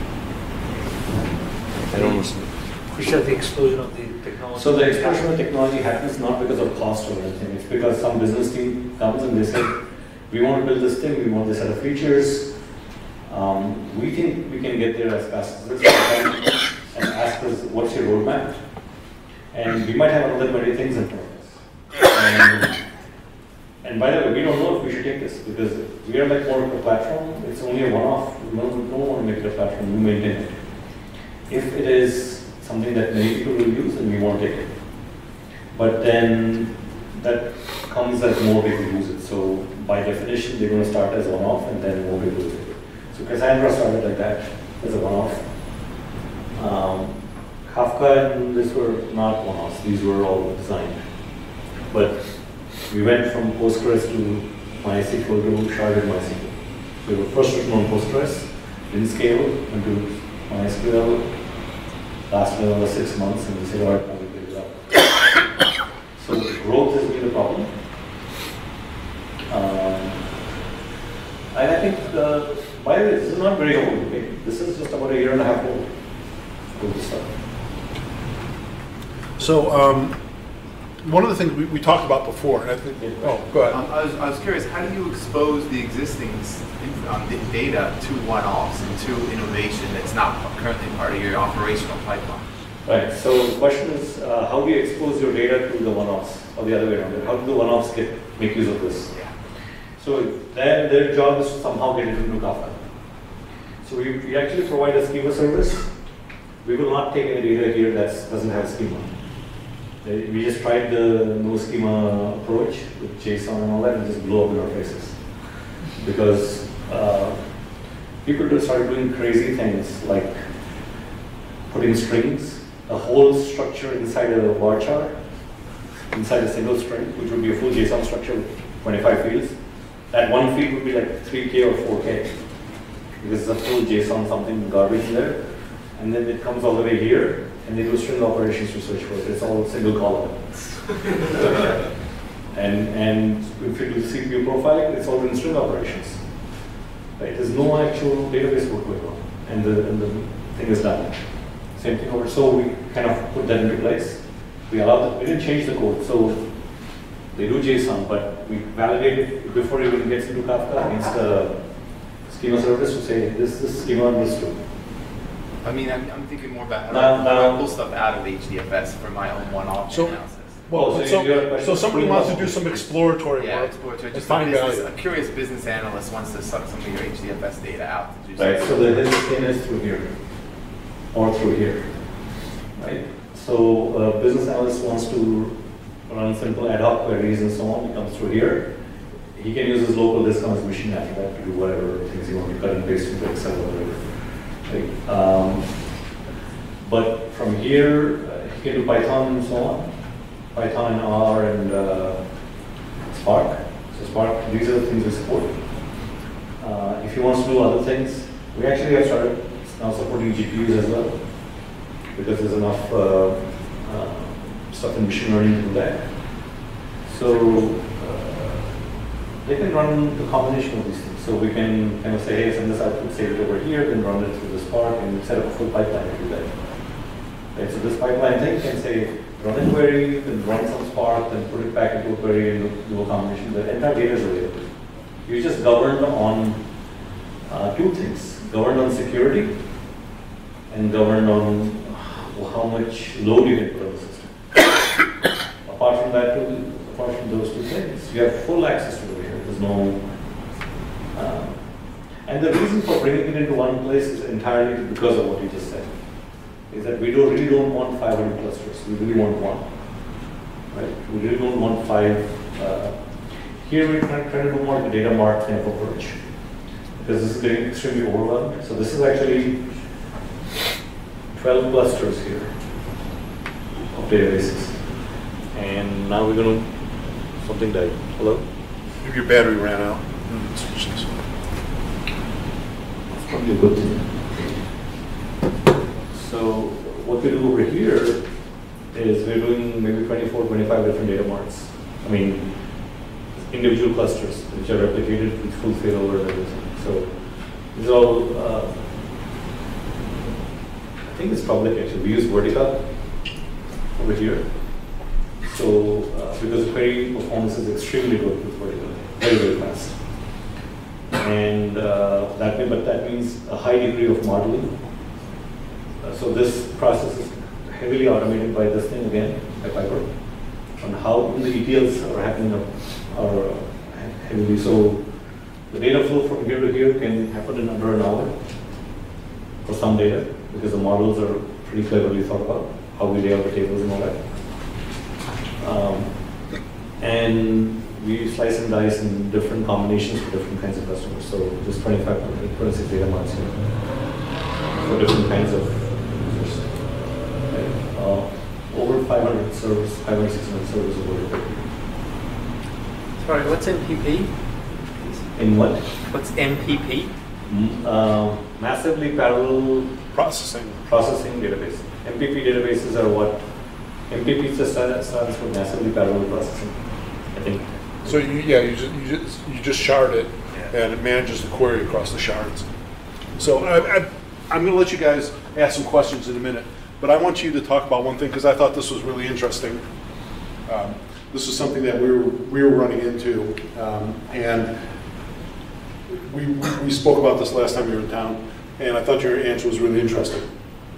I don't understand. You said the explosion of the technology. So the explosion of technology happens not because of cost or anything. It's because some business team comes and they say, we want to build this thing, we want this set of features. Um, we think we can get there as fast as this, and ask us, what's your roadmap? And we might have another twenty things in front of us. And, and by the way, we don't know if we should take this because we are like more of a platform. It's only a one-off. We don't, don't want to make it a platform. We maintain it. If it is something that many people will use, then we won't take it. But then that comes as more people use it. So by definition, they're going to start as one-off, and then more people use it. So Cassandra started like that as a one-off. Um, Kafka and this were not one-offs. These were all designed. But we went from Postgres to MySQL to sharded MySQL. We were first written on Postgres, didn't scale into MySQL, lasted another six months, and we said, all right, now we build it up. So growth has been a problem. Um, and I think, the, by the way, this is not very old. Okay? This is just about a year and a half old. Old stuff. So um, one of the things we, we talked about before, and I think, oh, go ahead. Um, I, was, I was curious, how do you expose the existing um, data to one-offs and to innovation that's not currently part of your operational pipeline? Right, so the question is, uh, how do you expose your data to the one-offs, or the other way around? How do the one-offs get make use of this? Yeah. So their, their job is to somehow get it into Kafka. So we, we actually provide a schema service. We will not take any data here that doesn't have a schema. We just tried the no schema approach with JSON and all that, and just blew up in our faces. Because uh, people just started doing crazy things like putting strings, a whole structure inside a varchar, inside a single string, which would be a full JSON structure with twenty-five fields. That one field would be like three K or four K. Because it's a full JSON something garbage in there. And then it comes all the way here, and they do string operations to search for it. It's all single column. and and if you do C P U profiling, it's all in string operations. Right? There's no actual database work going on, and the, and the thing is done. Same thing over. So we kind of put that into place. We allow that. We didn't change the code, so they do JSON, but we validate it before it even gets into Kafka against the schema service to say this this schema is true. I mean, I'm, I'm thinking more about No, how no. to pull stuff out of H D F S for my own one-off So- analysis. Well, Oh, so so, your question so is somebody pretty wants to much- do some exploratory Yeah, work. exploratory. and Just a, find business, value. a curious business analyst wants to suck some of your H D F S data out to do Right, something. so the his skin is through here, or through here, right? So a business analyst wants to run simple ad hoc queries and so on, he comes through here. He can use his local disk on his machine after that to do whatever things he wants to cut and paste into Excel or whatever. Right? Um, but from here, uh, he can do Python and so on. Python and R and uh, Spark. So Spark, these are the things we support. Uh, if he wants to do other things, we actually have started now supporting G P Us as well, because there's enough uh, uh, stuff in machine learning to do that. So uh, they can run the combination of these things. So we can kind of say, hey, send this output, save it over here, then run it through the Spark, and set up a full pipeline to do that. Right, so this pipeline thing can say, run a query, then run some Spark, then put it back into a query and do a combination. The entire data is available. You just governed on uh, two things, governed on security and governed on how much load you can put on the system. Apart from that, two, apart from those two things, you have full access to the data. There's no, uh, and the reason for bringing it into one place is entirely because of what you just said. Is that we don't really don't want five hundred clusters. We really want one, right? We really don't want five. Uh, here we're trying, trying to do more of the data mart kind of approach because this is getting extremely overwhelmed. So this is actually twelve clusters here of databases, and now we're going to something died. Hello. If your battery ran out. Mm-hmm. That's probably a good thing. So what we do over here is we're doing maybe twenty-four, twenty-five different data marts. I mean, individual clusters which are replicated with full failover and everything. So these are all, uh, I think it's public actually. We use Vertica over here. So uh, because query performance is extremely good with Vertica, very, very fast. And uh, that way, but that means a high degree of modeling. Uh, so this process is heavily automated by this thing again, by Piper, on how the E T Ls are happening are heavily. So the data flow from here to here can happen in under an hour for some data, because the models are pretty cleverly thought about, how we lay out the tables and all that. Um, and we slice and dice in different combinations for different kinds of customers. So just twenty-five, twenty-six data marts here for different kinds of users. Right? Uh, over five hundred servers, five hundred, six hundred servers over here. Sorry, what's M P P? In what? What's M P P? Mm, uh, massively parallel Processing. processing database. M P P databases are what? M P P just stands for massively parallel processing, I think. So you, yeah, you just, you just you just shard it, Yeah. and it manages the query across the shards. So I, I, I'm going to let you guys ask some questions in a minute, but I want you to talk about one thing because I thought this was really interesting. Um, this is something that we were we were running into, um, and we we spoke about this last time you were in town, and I thought your answer was really interesting.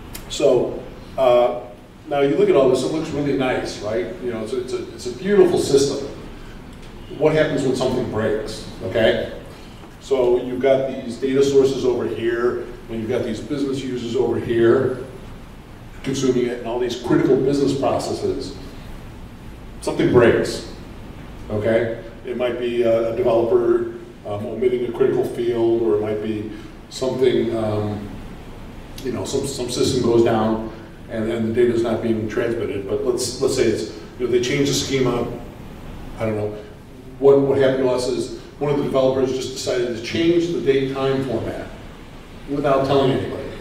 So. Uh, Now you look at all this; it looks really nice, right? You know, it's a, it's a it's a beautiful system. What happens when something breaks? Okay, so you've got these data sources over here, and you've got these business users over here consuming it, and all these critical business processes. Something breaks. Okay, it might be a, a developer um, omitting a critical field, or it might be something. Um, you know, some some system goes down. And, and the data is not being transmitted, but let's let's say it's, you know, they change the schema. I don't know. What what happened to us is one of the developers just decided to change the date time format without telling anybody.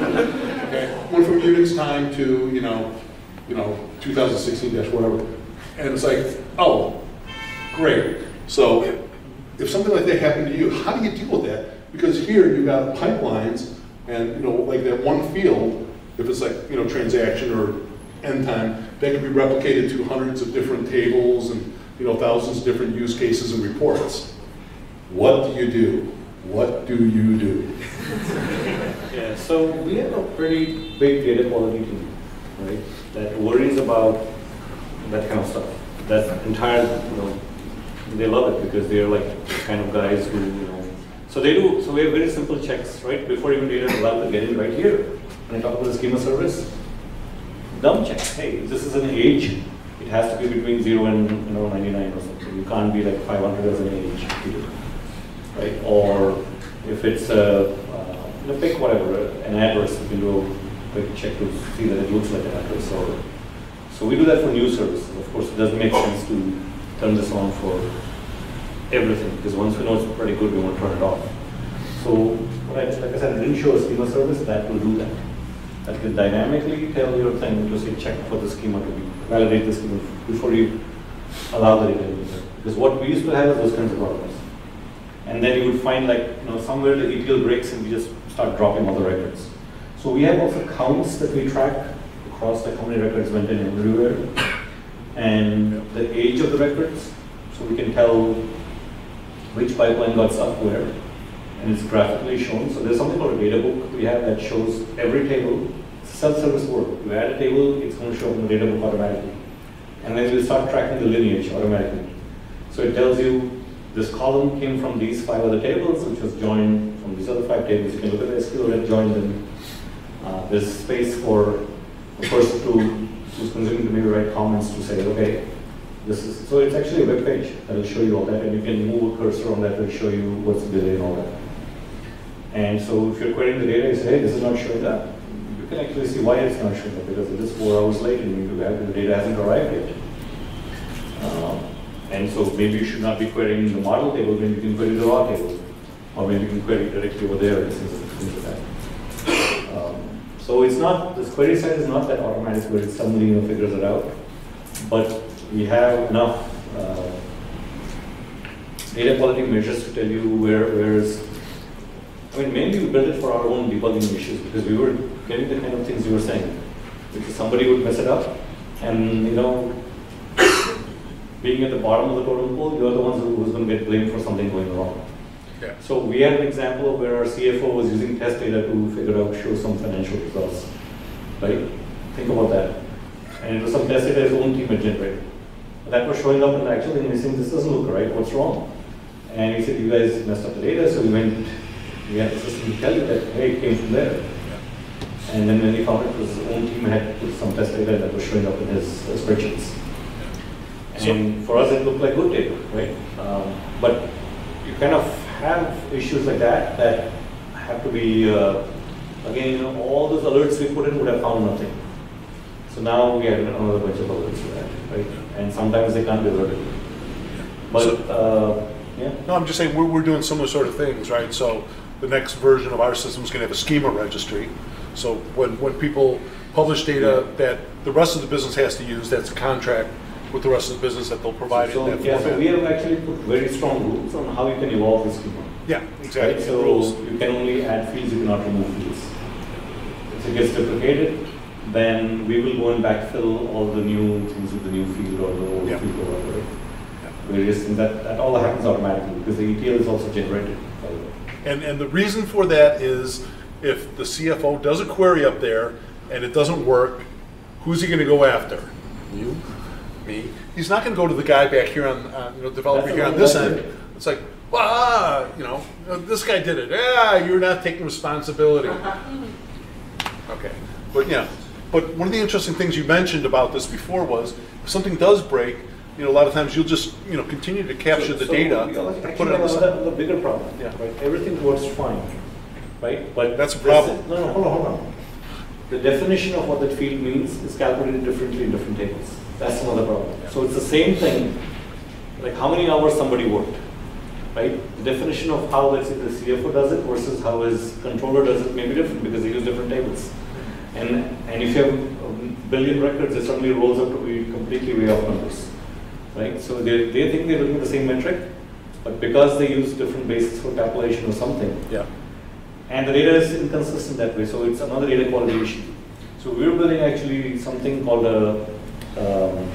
Okay, went from Unix time to you know, you know, two thousand sixteen dash whatever, and it's like, oh, great. So if, if something like that happened to you, how do you deal with that? Because here you've got pipelines, and you know, like that one field. If it's like, you know, transaction or end time, that can be replicated to hundreds of different tables and, you know, thousands of different use cases and reports. What do you do? What do you do? Yeah, so we have a pretty big data quality team, right, that worries about that kind of stuff. That entire, you know, they love it because they're like the kind of guys who, you know, so they do, so we have very simple checks, right, before even data is allowed to get in right here. When I talk about the schema service, dumb check. Hey, this is an age. It has to be between zero and you know ninety-nine or something. You can't be like five hundred as an age, right? Or if it's a uh, you know, pick whatever an address, you can do a quick check to see that it looks like an address. Or so we do that for new services. Of course, it doesn't make sense to turn this on for everything because once we know it's pretty good, we won't turn it off. So what I, like I said, I didn't show a schema service that will do that. That will dynamically tell your thing to say check for the schema to be, validate the schema before you allow the data in there. Because what we used to have is those kinds of problems. And then you would find like, you know, somewhere the E T L breaks and we just start dropping all the records. So we have also counts that we track across like how many records went in everywhere, and the age of the records, so we can tell which pipeline got stuck where, and it's graphically shown. So there's something called a data book we have that shows every table. It's a self-service work. You add a table, it's going to show up in the data book automatically. And then we'll start tracking the lineage automatically. So it tells you this column came from these five other tables, which was joined from these other five tables. You can look at the S Q L that joined them. Uh, there's space for the person to, who's consuming to maybe write comments to say, okay, this is, so it's actually a web page that will show you all that, and you can move a cursor on that to show you what's the delay and all that. And so if you're querying the data, you say, hey, this is not showing up. You can actually see why it's not showing up, because it is four hours late and you have, the data hasn't arrived yet. Um, and so maybe you should not be querying the model table, maybe you can query the raw table, or maybe you can query directly over there and things like that. Um, so it's not, this query side is not that automatic where it suddenly you know, figures it out, but we have enough uh, data quality measures to tell you where, where is, I mean, mainly we built it for our own debugging issues because we were getting the kind of things you were saying, which is somebody would mess it up, and you know, being at the bottom of the totem pole, you're the ones who, who's going to get blamed for something going wrong. Yeah. So we had an example of where our C F O was using test data to figure out, show some financial results, right? Think about that. And it was some test data his own team had generated. That was showing up in the actual thing, and he's saying, this doesn't look right, what's wrong? And he said, you guys messed up the data, so we went, we had the system to tell you that, hey, it came from there. Yeah. And then when he found it, it was his own team had put some test data that was showing up in his uh, spreadsheets. And so, for us, it looked like good data, right? Um, but you kind of have issues like that that have to be, uh, again, you know, all those alerts we put in would have found nothing. So now we have another bunch of alerts for that, right? And sometimes they can't be alerted. But, so, uh, yeah. No, I'm just saying we're, we're doing similar sort of things, right? So the next version of our system is going to have a schema registry. So when, when people publish data that the rest of the business has to use, that's a contract with the rest of the business that they'll provide so, in that yeah, format. So we have actually put very strong rules on how you can evolve the schema. Yeah, exactly. Right? So rules. You can only add fields, you cannot remove fields. If it gets deprecated, then we will go and backfill all the new things with the new field or the old yeah. field or whatever. Yeah. Various things. That, that all happens automatically because the E T L is also generated. And, and the reason for that is if the C F O does a query up there and it doesn't work, who's he going to go after? You? Me? He's not going to go to the guy back here on, uh, you know, developer here on this end. It's like, ah, you know, this guy did it. Yeah, you're not taking responsibility. Okay, but yeah. But one of the interesting things you mentioned about this before was if something does break, you know, a lot of times you'll just, you know, continue to capture so, the so data and put it on the side. The bigger problem, yeah. Right? Everything works fine, right? But that's a problem. Is, no, no, hold on, hold on. The definition of what that field means is calculated differently in different tables. That's another problem. Yeah. So it's the same thing, like how many hours somebody worked, right? The definition of how, let's say, the C F O does it versus how his controller does it may be different because they use different tables. And, and if you have a billion records, it suddenly rolls up to be completely way off numbers, right? So they, they think they're looking at the same metric, but because they use different bases for calculation or something, yeah. and the data is inconsistent that way, so it's another data quality issue. So we're building actually something called a, um,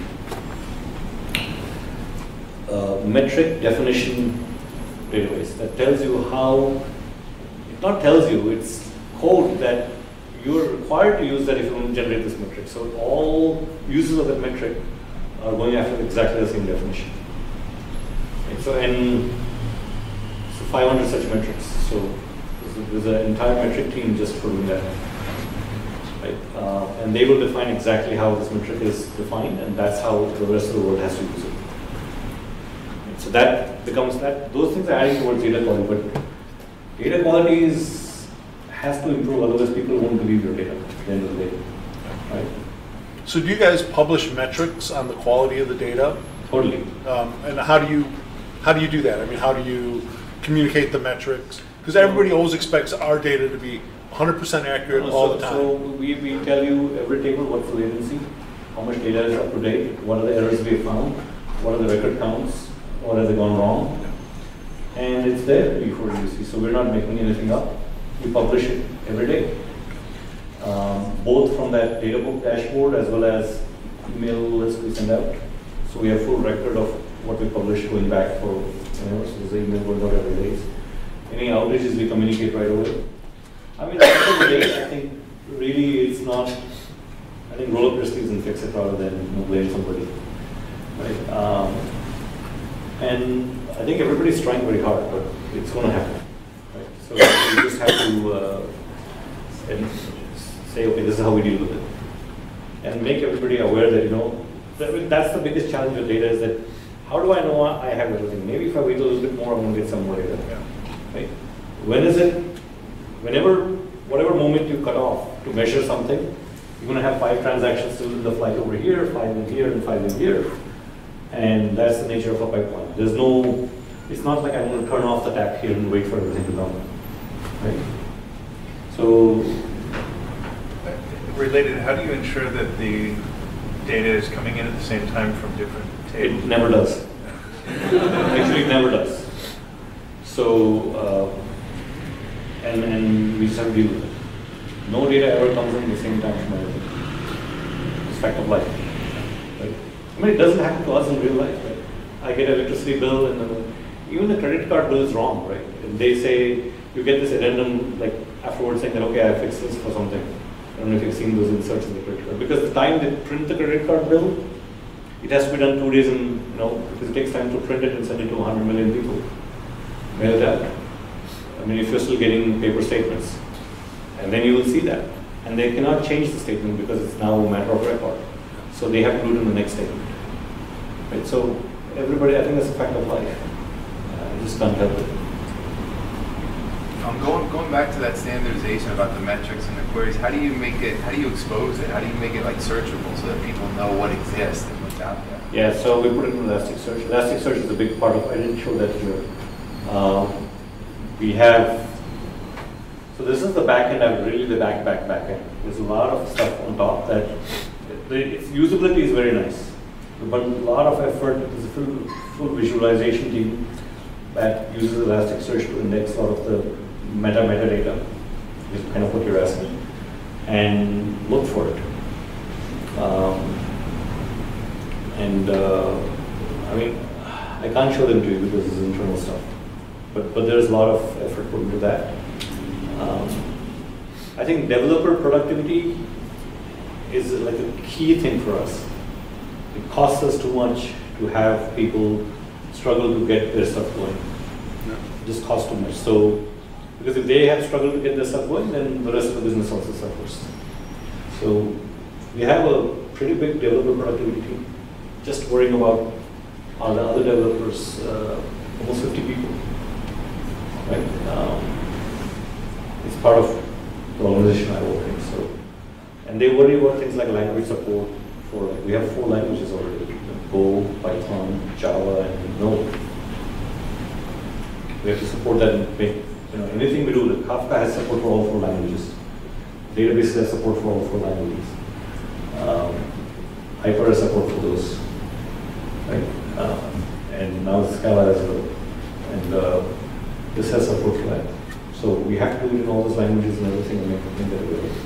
a metric definition database that tells you how, it not tells you, it's code that you're required to use that if you want to generate this metric. So all users of that metric are going after exactly the same definition. Right? So and so five hundred such metrics. So there's an entire metric team just for doing that. Right? Uh, and they will define exactly how this metric is defined, and that's how the rest of the world has to use it. Right? So that becomes that. Those things are adding towards data quality, but data quality is has to improve, otherwise people won't believe your data at the end of the day, right? So do you guys publish metrics on the quality of the data? Totally. Um, and how do you how do you do that? I mean, how do you communicate the metrics? Because everybody always expects our data to be one hundred percent accurate no, all so, the time. So we, we tell you every table what's the latency, how much data is up to date, what are the errors we have found, what are the record counts, what has gone wrong, and it's there before you see. So we're not making anything up. We publish it every day. Um, both from that data book dashboard as well as email list we send out. So we have full record of what we publish going back for, you know, so there's an email going out every day. Any outages we communicate right away. I mean, at the end of the day, I think really it's not, I think roll up your sleeves and fix it rather than, you know, blame somebody. Right? Um, and I think everybody's trying very hard, but it's going to happen. Right? So you just have to uh, say, okay, this is how we deal with it. And make everybody aware that, you know, that, that's the biggest challenge with data is that how do I know I have everything? Maybe if I wait a little bit more, I'm going to get some more data. Yeah. Right? When is it? Whenever, whatever moment you cut off to measure something, you're going to have five transactions still in the flight over here, five in here, and five in here. And that's the nature of a pipeline. There's no, it's not like I'm going to turn off the tap here and wait for everything to come. Right? So, related, how do you ensure that the data is coming in at the same time from different tables? it never does. Actually, it never does. So, uh, and, and we just have to deal with it. No data ever comes in at the same time from everything. It's fact of life. Right? I mean, it doesn't happen to us in real life. Right? I get an electricity bill, and then even the credit card bill is wrong, right? And they say, you get this addendum like afterwards saying that, okay, I fixed this for something. I don't know if you've seen those inserts in the credit card. Because the time they print the credit card bill, it has to be done two days in, you know, because it takes time to print it and send it to one hundred million people. Mail that. I mean, if you're still getting paper statements. And then you will see that. And they cannot change the statement because it's now a matter of record. So they have to do it in the next statement. Right? So everybody, I think that's a fact of life. Uh, you just can't help it. Um, going going back to that standardization about the metrics and the queries, how do you make it? How do you expose it? How do you make it like searchable so that people know what exists and what's out there? Yeah, so we put it in Elasticsearch. Elasticsearch is a big part of. I didn't show that here. Um, we have. So this is the back end. I'm really the back back back end. There's a lot of stuff on top that its usability is very nice, but a lot of effort. There's a full, full visualization team that uses Elasticsearch to index a lot of the meta metadata, is kind of what you're asking, and look for it. Um, and uh, I mean, I can't show them to you because it's internal stuff, but but there's a lot of effort put into that. Um, I think developer productivity is like a key thing for us. It costs us too much to have people struggle to get their stuff going. Yeah. It just costs too much. So, because if they have struggled to get their stuff going, then the rest of the business also suffers. So, we have a pretty big developer productivity team. Just worrying about all the other developers, uh, almost fifty people. Right? Um, it's part of the organization I work in. So, and they worry about things like language support. For like, we have four languages already: Go, Python, Java, and Node. We have to support that and make, you know, anything we do. Like Kafka has support for all four languages. Databases have support for all four languages. Um, Hyper has support for those, right? Uh, and now Scala as well. And uh, this has support for that. So we have to do it in all those languages and everything and make everything that we do.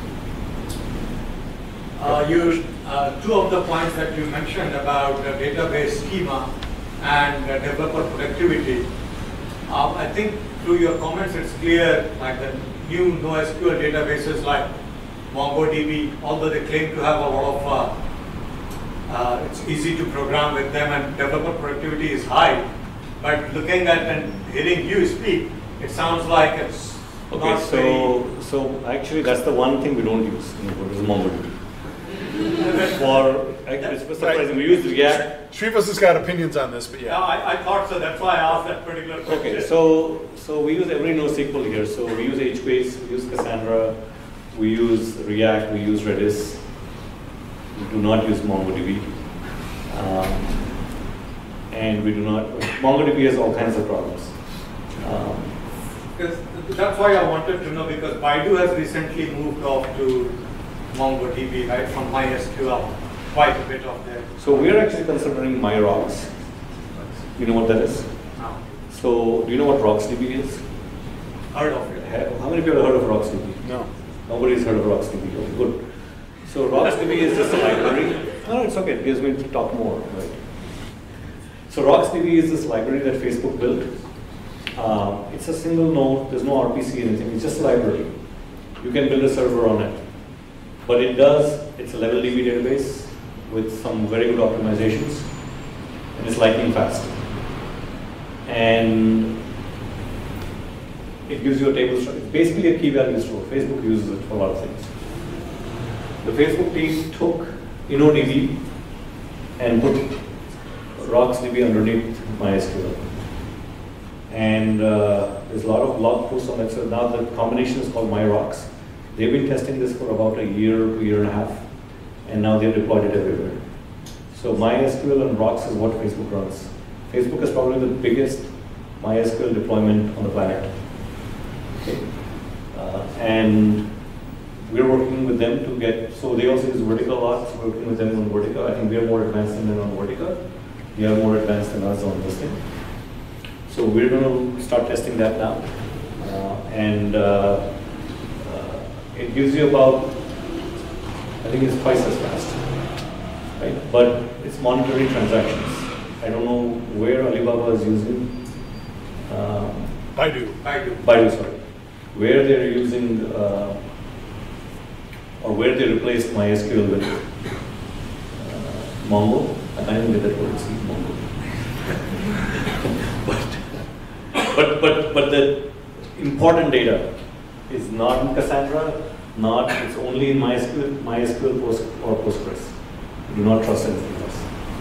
Uh, you, uh, two of the points that you mentioned about the database schema and uh, developer productivity, uh, I think through your comments it's clear like the new NoSQL databases like MongoDB, although they claim to have a lot of, uh, uh, it's easy to program with them and developer productivity is high, but looking at and hearing you speak, it sounds like it's okay, not so, very... so actually that's the one thing we don't use in code is MongoDB. For, actually, it's surprising, we use React. Srivas has got opinions on this, but yeah. Yeah, I, I thought so, that's why I asked that particular question. Okay, so, so we use every NoSQL here. So we use H base, we use Cassandra, we use React, we use Redis. We do not use MongoDB. Um, and we do not, MongoDB has all kinds of problems. Um, Because that's why I wanted to know, because Baidu has recently moved off to MongoDB, right, from MySQL, quite a bit of that. so we're actually considering MyRocks. You know what that is? No. So do you know what RocksDB is? Heard of it. How many people have heard of RocksDB? No. Nobody's heard of RocksDB. Okay, good. So RocksDB is just a library. No, no, it's okay. It gives me to talk more, right? So RocksDB is this library that Facebook built. Uh, it's a single node. There's no R P C or anything. It's just a library. You can build a server on it. But it does, it's a level D B database with some very good optimizations. And it's lightning fast. And it gives you a table structure. It's basically a key value store. Facebook uses it for a lot of things. The Facebook team took InnoDB and put RocksDB underneath MySQL. And uh, there's a lot of blog posts on it. So now the combination is called MyRocks. They've been testing this for about a year, two year and a half, and now they've deployed it everywhere. So MySQL and Rocks is what Facebook runs. Facebook is probably the biggest MySQL deployment on the planet. Okay. Uh, and we're working with them to get, so they also use Vertica a lot, so we're working with them on Vertica. I think we are more advanced than them on Vertica. They are more advanced than us on this thing. So we're going to start testing that now. Uh, and uh, uh, it gives you about, I think it's twice as fast, right? But it's monitoring transactions. I don't know where Alibaba is using. Um, Baidu. Baidu. Baidu, sorry. Where they're using, uh, or where they replaced MySQL with uh, Mongo. I didn't get that word, see, Mongo. but, but, but, but the important data is not in Cassandra, not, it's only in MySQL, MySQL Post, or Postgres. Do not trust anything else.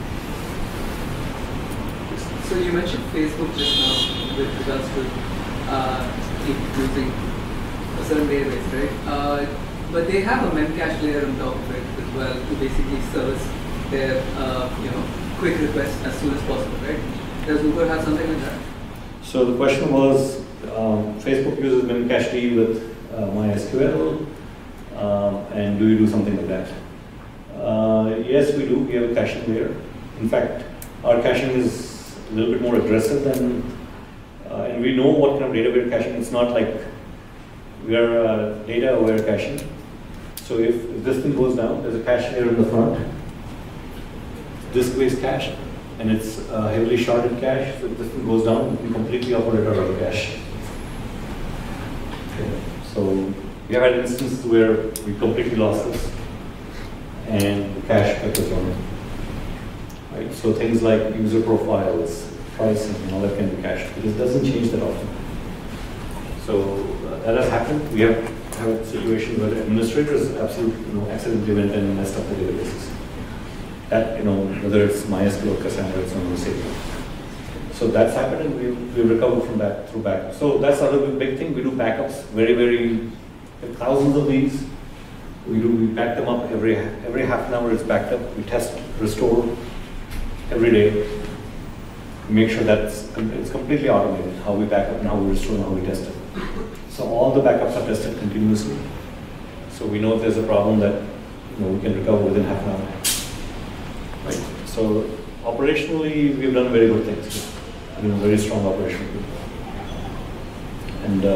So you mentioned Facebook just now with regards to uh, keep using a certain database, right? Uh, but they have a memcache layer on top of it as well to basically service their uh, you know quick requests as soon as possible, right? Does Uber have something like that? So the question was, um, Facebook uses memcached with uh, MySQL, um, and do you do something like that? Uh, yes, we do. We have a caching layer. In fact, our caching is a little bit more aggressive than, uh, and we know what kind of data we're caching. It's not like we are uh, data aware caching. So if, if this thing goes down, there's a cache layer in the front, disk-based cache, and it's uh, heavily sharded cache. So if this thing goes down, we completely operate out of cache. Okay. So we have had instances where we completely lost this, and the cache kept us running. Right? So things like user profiles, pricing, and all that can be cached, but it doesn't change that often. So uh, that has happened. We have have a situation where administrators absolutely, you know, accidentally went and messed up the databases. That, you know, whether it's MySQL or Cassandra, it's on the same. So that's happened, and we we recovered from that through backups. So that's another big thing. We do backups, very very thousands of these. We do we back them up every every half an hour. It's backed up. We test, restore every day. We make sure that it's, it's completely automated. How we back up and how we restore and how we test it. So all the backups are tested continuously. So we know if there's a problem that, you know, we can recover within half an hour. Right. So operationally, we've done very good things. You know, very strong operational people. And uh,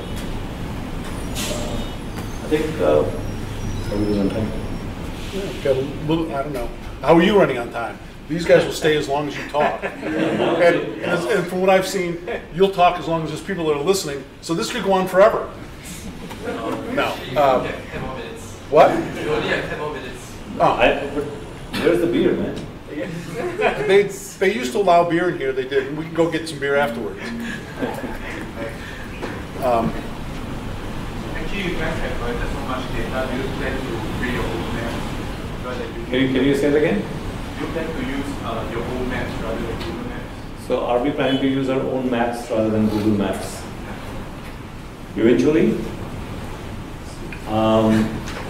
uh, I think uh, are we on time? Yeah, got a little, I don't know. How are you running on time? These guys will stay as long as you talk. and, and, as, and from what I've seen, you'll talk as long as there's people that are listening. So this could go on forever. No. Um, what? You only have ten more minutes. Oh. I, but where's the beer, man? They, they used to allow beer in here. They did. We can go get some beer afterwards. Um, Actually, you can't have uh, so much data. Do you plan to free your own maps? Can you, can you say that again? You plan to use uh, your own maps rather than Google Maps? So are we planning to use our own maps rather than Google Maps? Eventually? Um,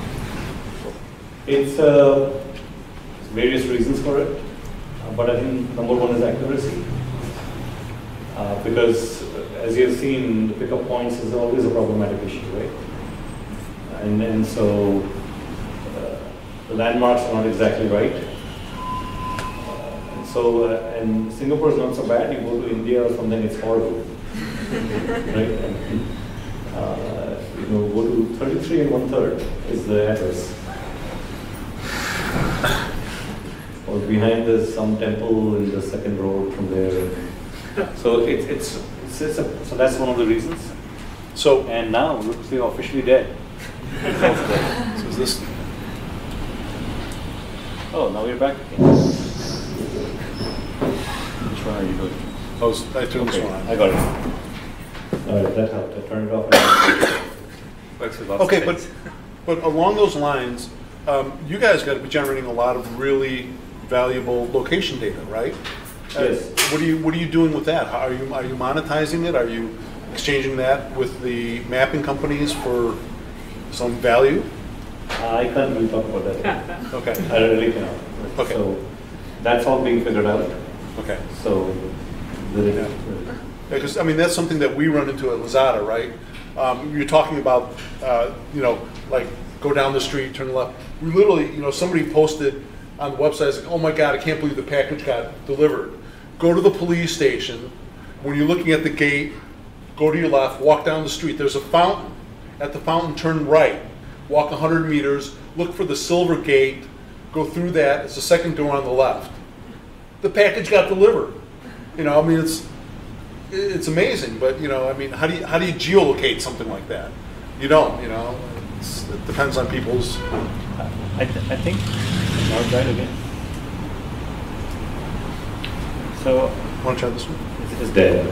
it's uh, various reasons for it, uh, but I think number one is accuracy. Uh, because uh, as you have seen, the pickup points is always a problematic issue, right? And, and so uh, the landmarks are not exactly right. So, uh, and Singapore is not so bad. You go to India or something, it's horrible, right? And, uh, you know, go to thirty-three and one third is the address. or behind there's some temple in the second row from there. So it's it's, it's, it's a, so that's one of the reasons. So and now looks like officially dead. So is this? Oh, now we're back again. Which one are you doing? Oh, I turned okay. this one on. I got it. All right, that helped. I turned it off. Works with lots Okay, of but things. but along those lines, um, you guys got to be generating a lot of really valuable location data, right? Yes. Uh, what are you What are you doing with that? How, are you Are you monetizing it? Are you exchanging that with the mapping companies for some value? Uh, I can't really talk about that. Okay. I really cannot. Okay. So that's all being figured out. Okay. So the, Yeah. Because I mean that's something that we run into at Lazada, right? Um, you're talking about, uh, you know, like go down the street, turn left. We literally, you know, somebody posted on the website, it's like, oh my God, I can't believe the package got delivered. Go to the police station. When you're looking at the gate, go to your left, walk down the street. There's a fountain. At the fountain, turn right. Walk one hundred meters, look for the silver gate, go through that. It's the second door on the left. The package got delivered. You know, I mean, it's it's amazing, but you know, I mean, how do you how do you geolocate something like that? You don't, you know. It's, it depends on people's. I, th I think I'll try it again. So Want to try this one? It's, it's dead.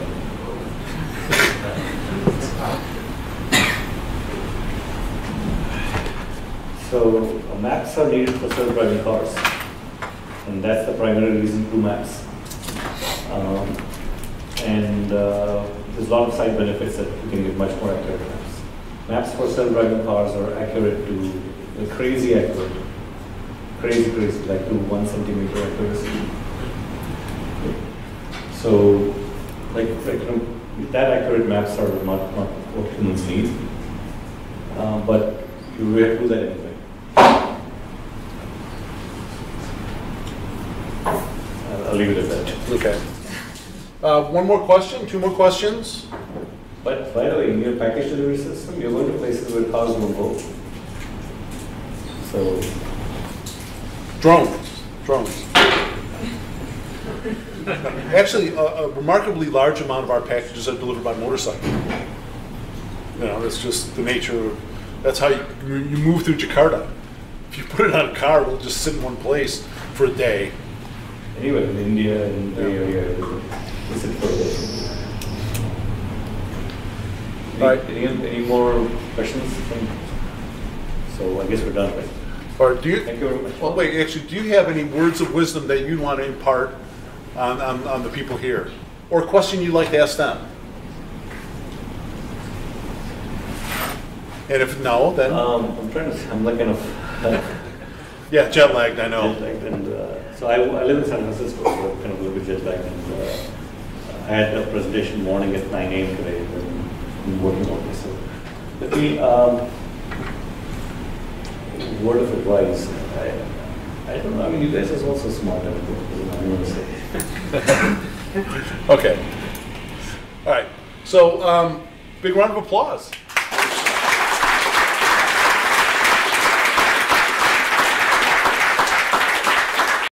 So uh, maps are needed for self-driving cars, and that's the primary reason to do maps. Um, and uh, there's a lot of side benefits that you can get much more accurate maps. Maps for self-driving cars are accurate to uh, crazy accurate, crazy crazy, like to one centimeter accuracy. So, like, like you know, that accurate maps are not not what humans need, uh, but you have to do that anyway. I'll leave it at that. Okay. Uh, one more question, two more questions. But by the way, in your package delivery system, you're going to places where cars won't go. So, drones, drones. Actually, a, a remarkably large amount of our packages are delivered by motorcycle. You know, that's just the nature of, that's how you, you move through Jakarta. If you put it on a car, it'll just sit in one place for a day. Anyway, in India and the area, we sit for a day. Any, All right. any, any more questions? From, so I guess we're done, right? Or do you, Thank you very much. well, wait, actually, do you have any words of wisdom that you'd want to impart on, on, on the people here? Or a question you'd like to ask them? And if no, then? Um, I'm trying to, I'm like kind of, yeah, jet lagged, I know. jet lagged, and uh, so I, I live in San Francisco, so I'm kind of a little bit jet lagged, and uh, I had a presentation morning at nine A M today, and I'm working on this. So let me, um, word of advice. I, I don't know, I mean, you guys are also smart, I'm going to say. Okay. All right. So, um, big round of applause.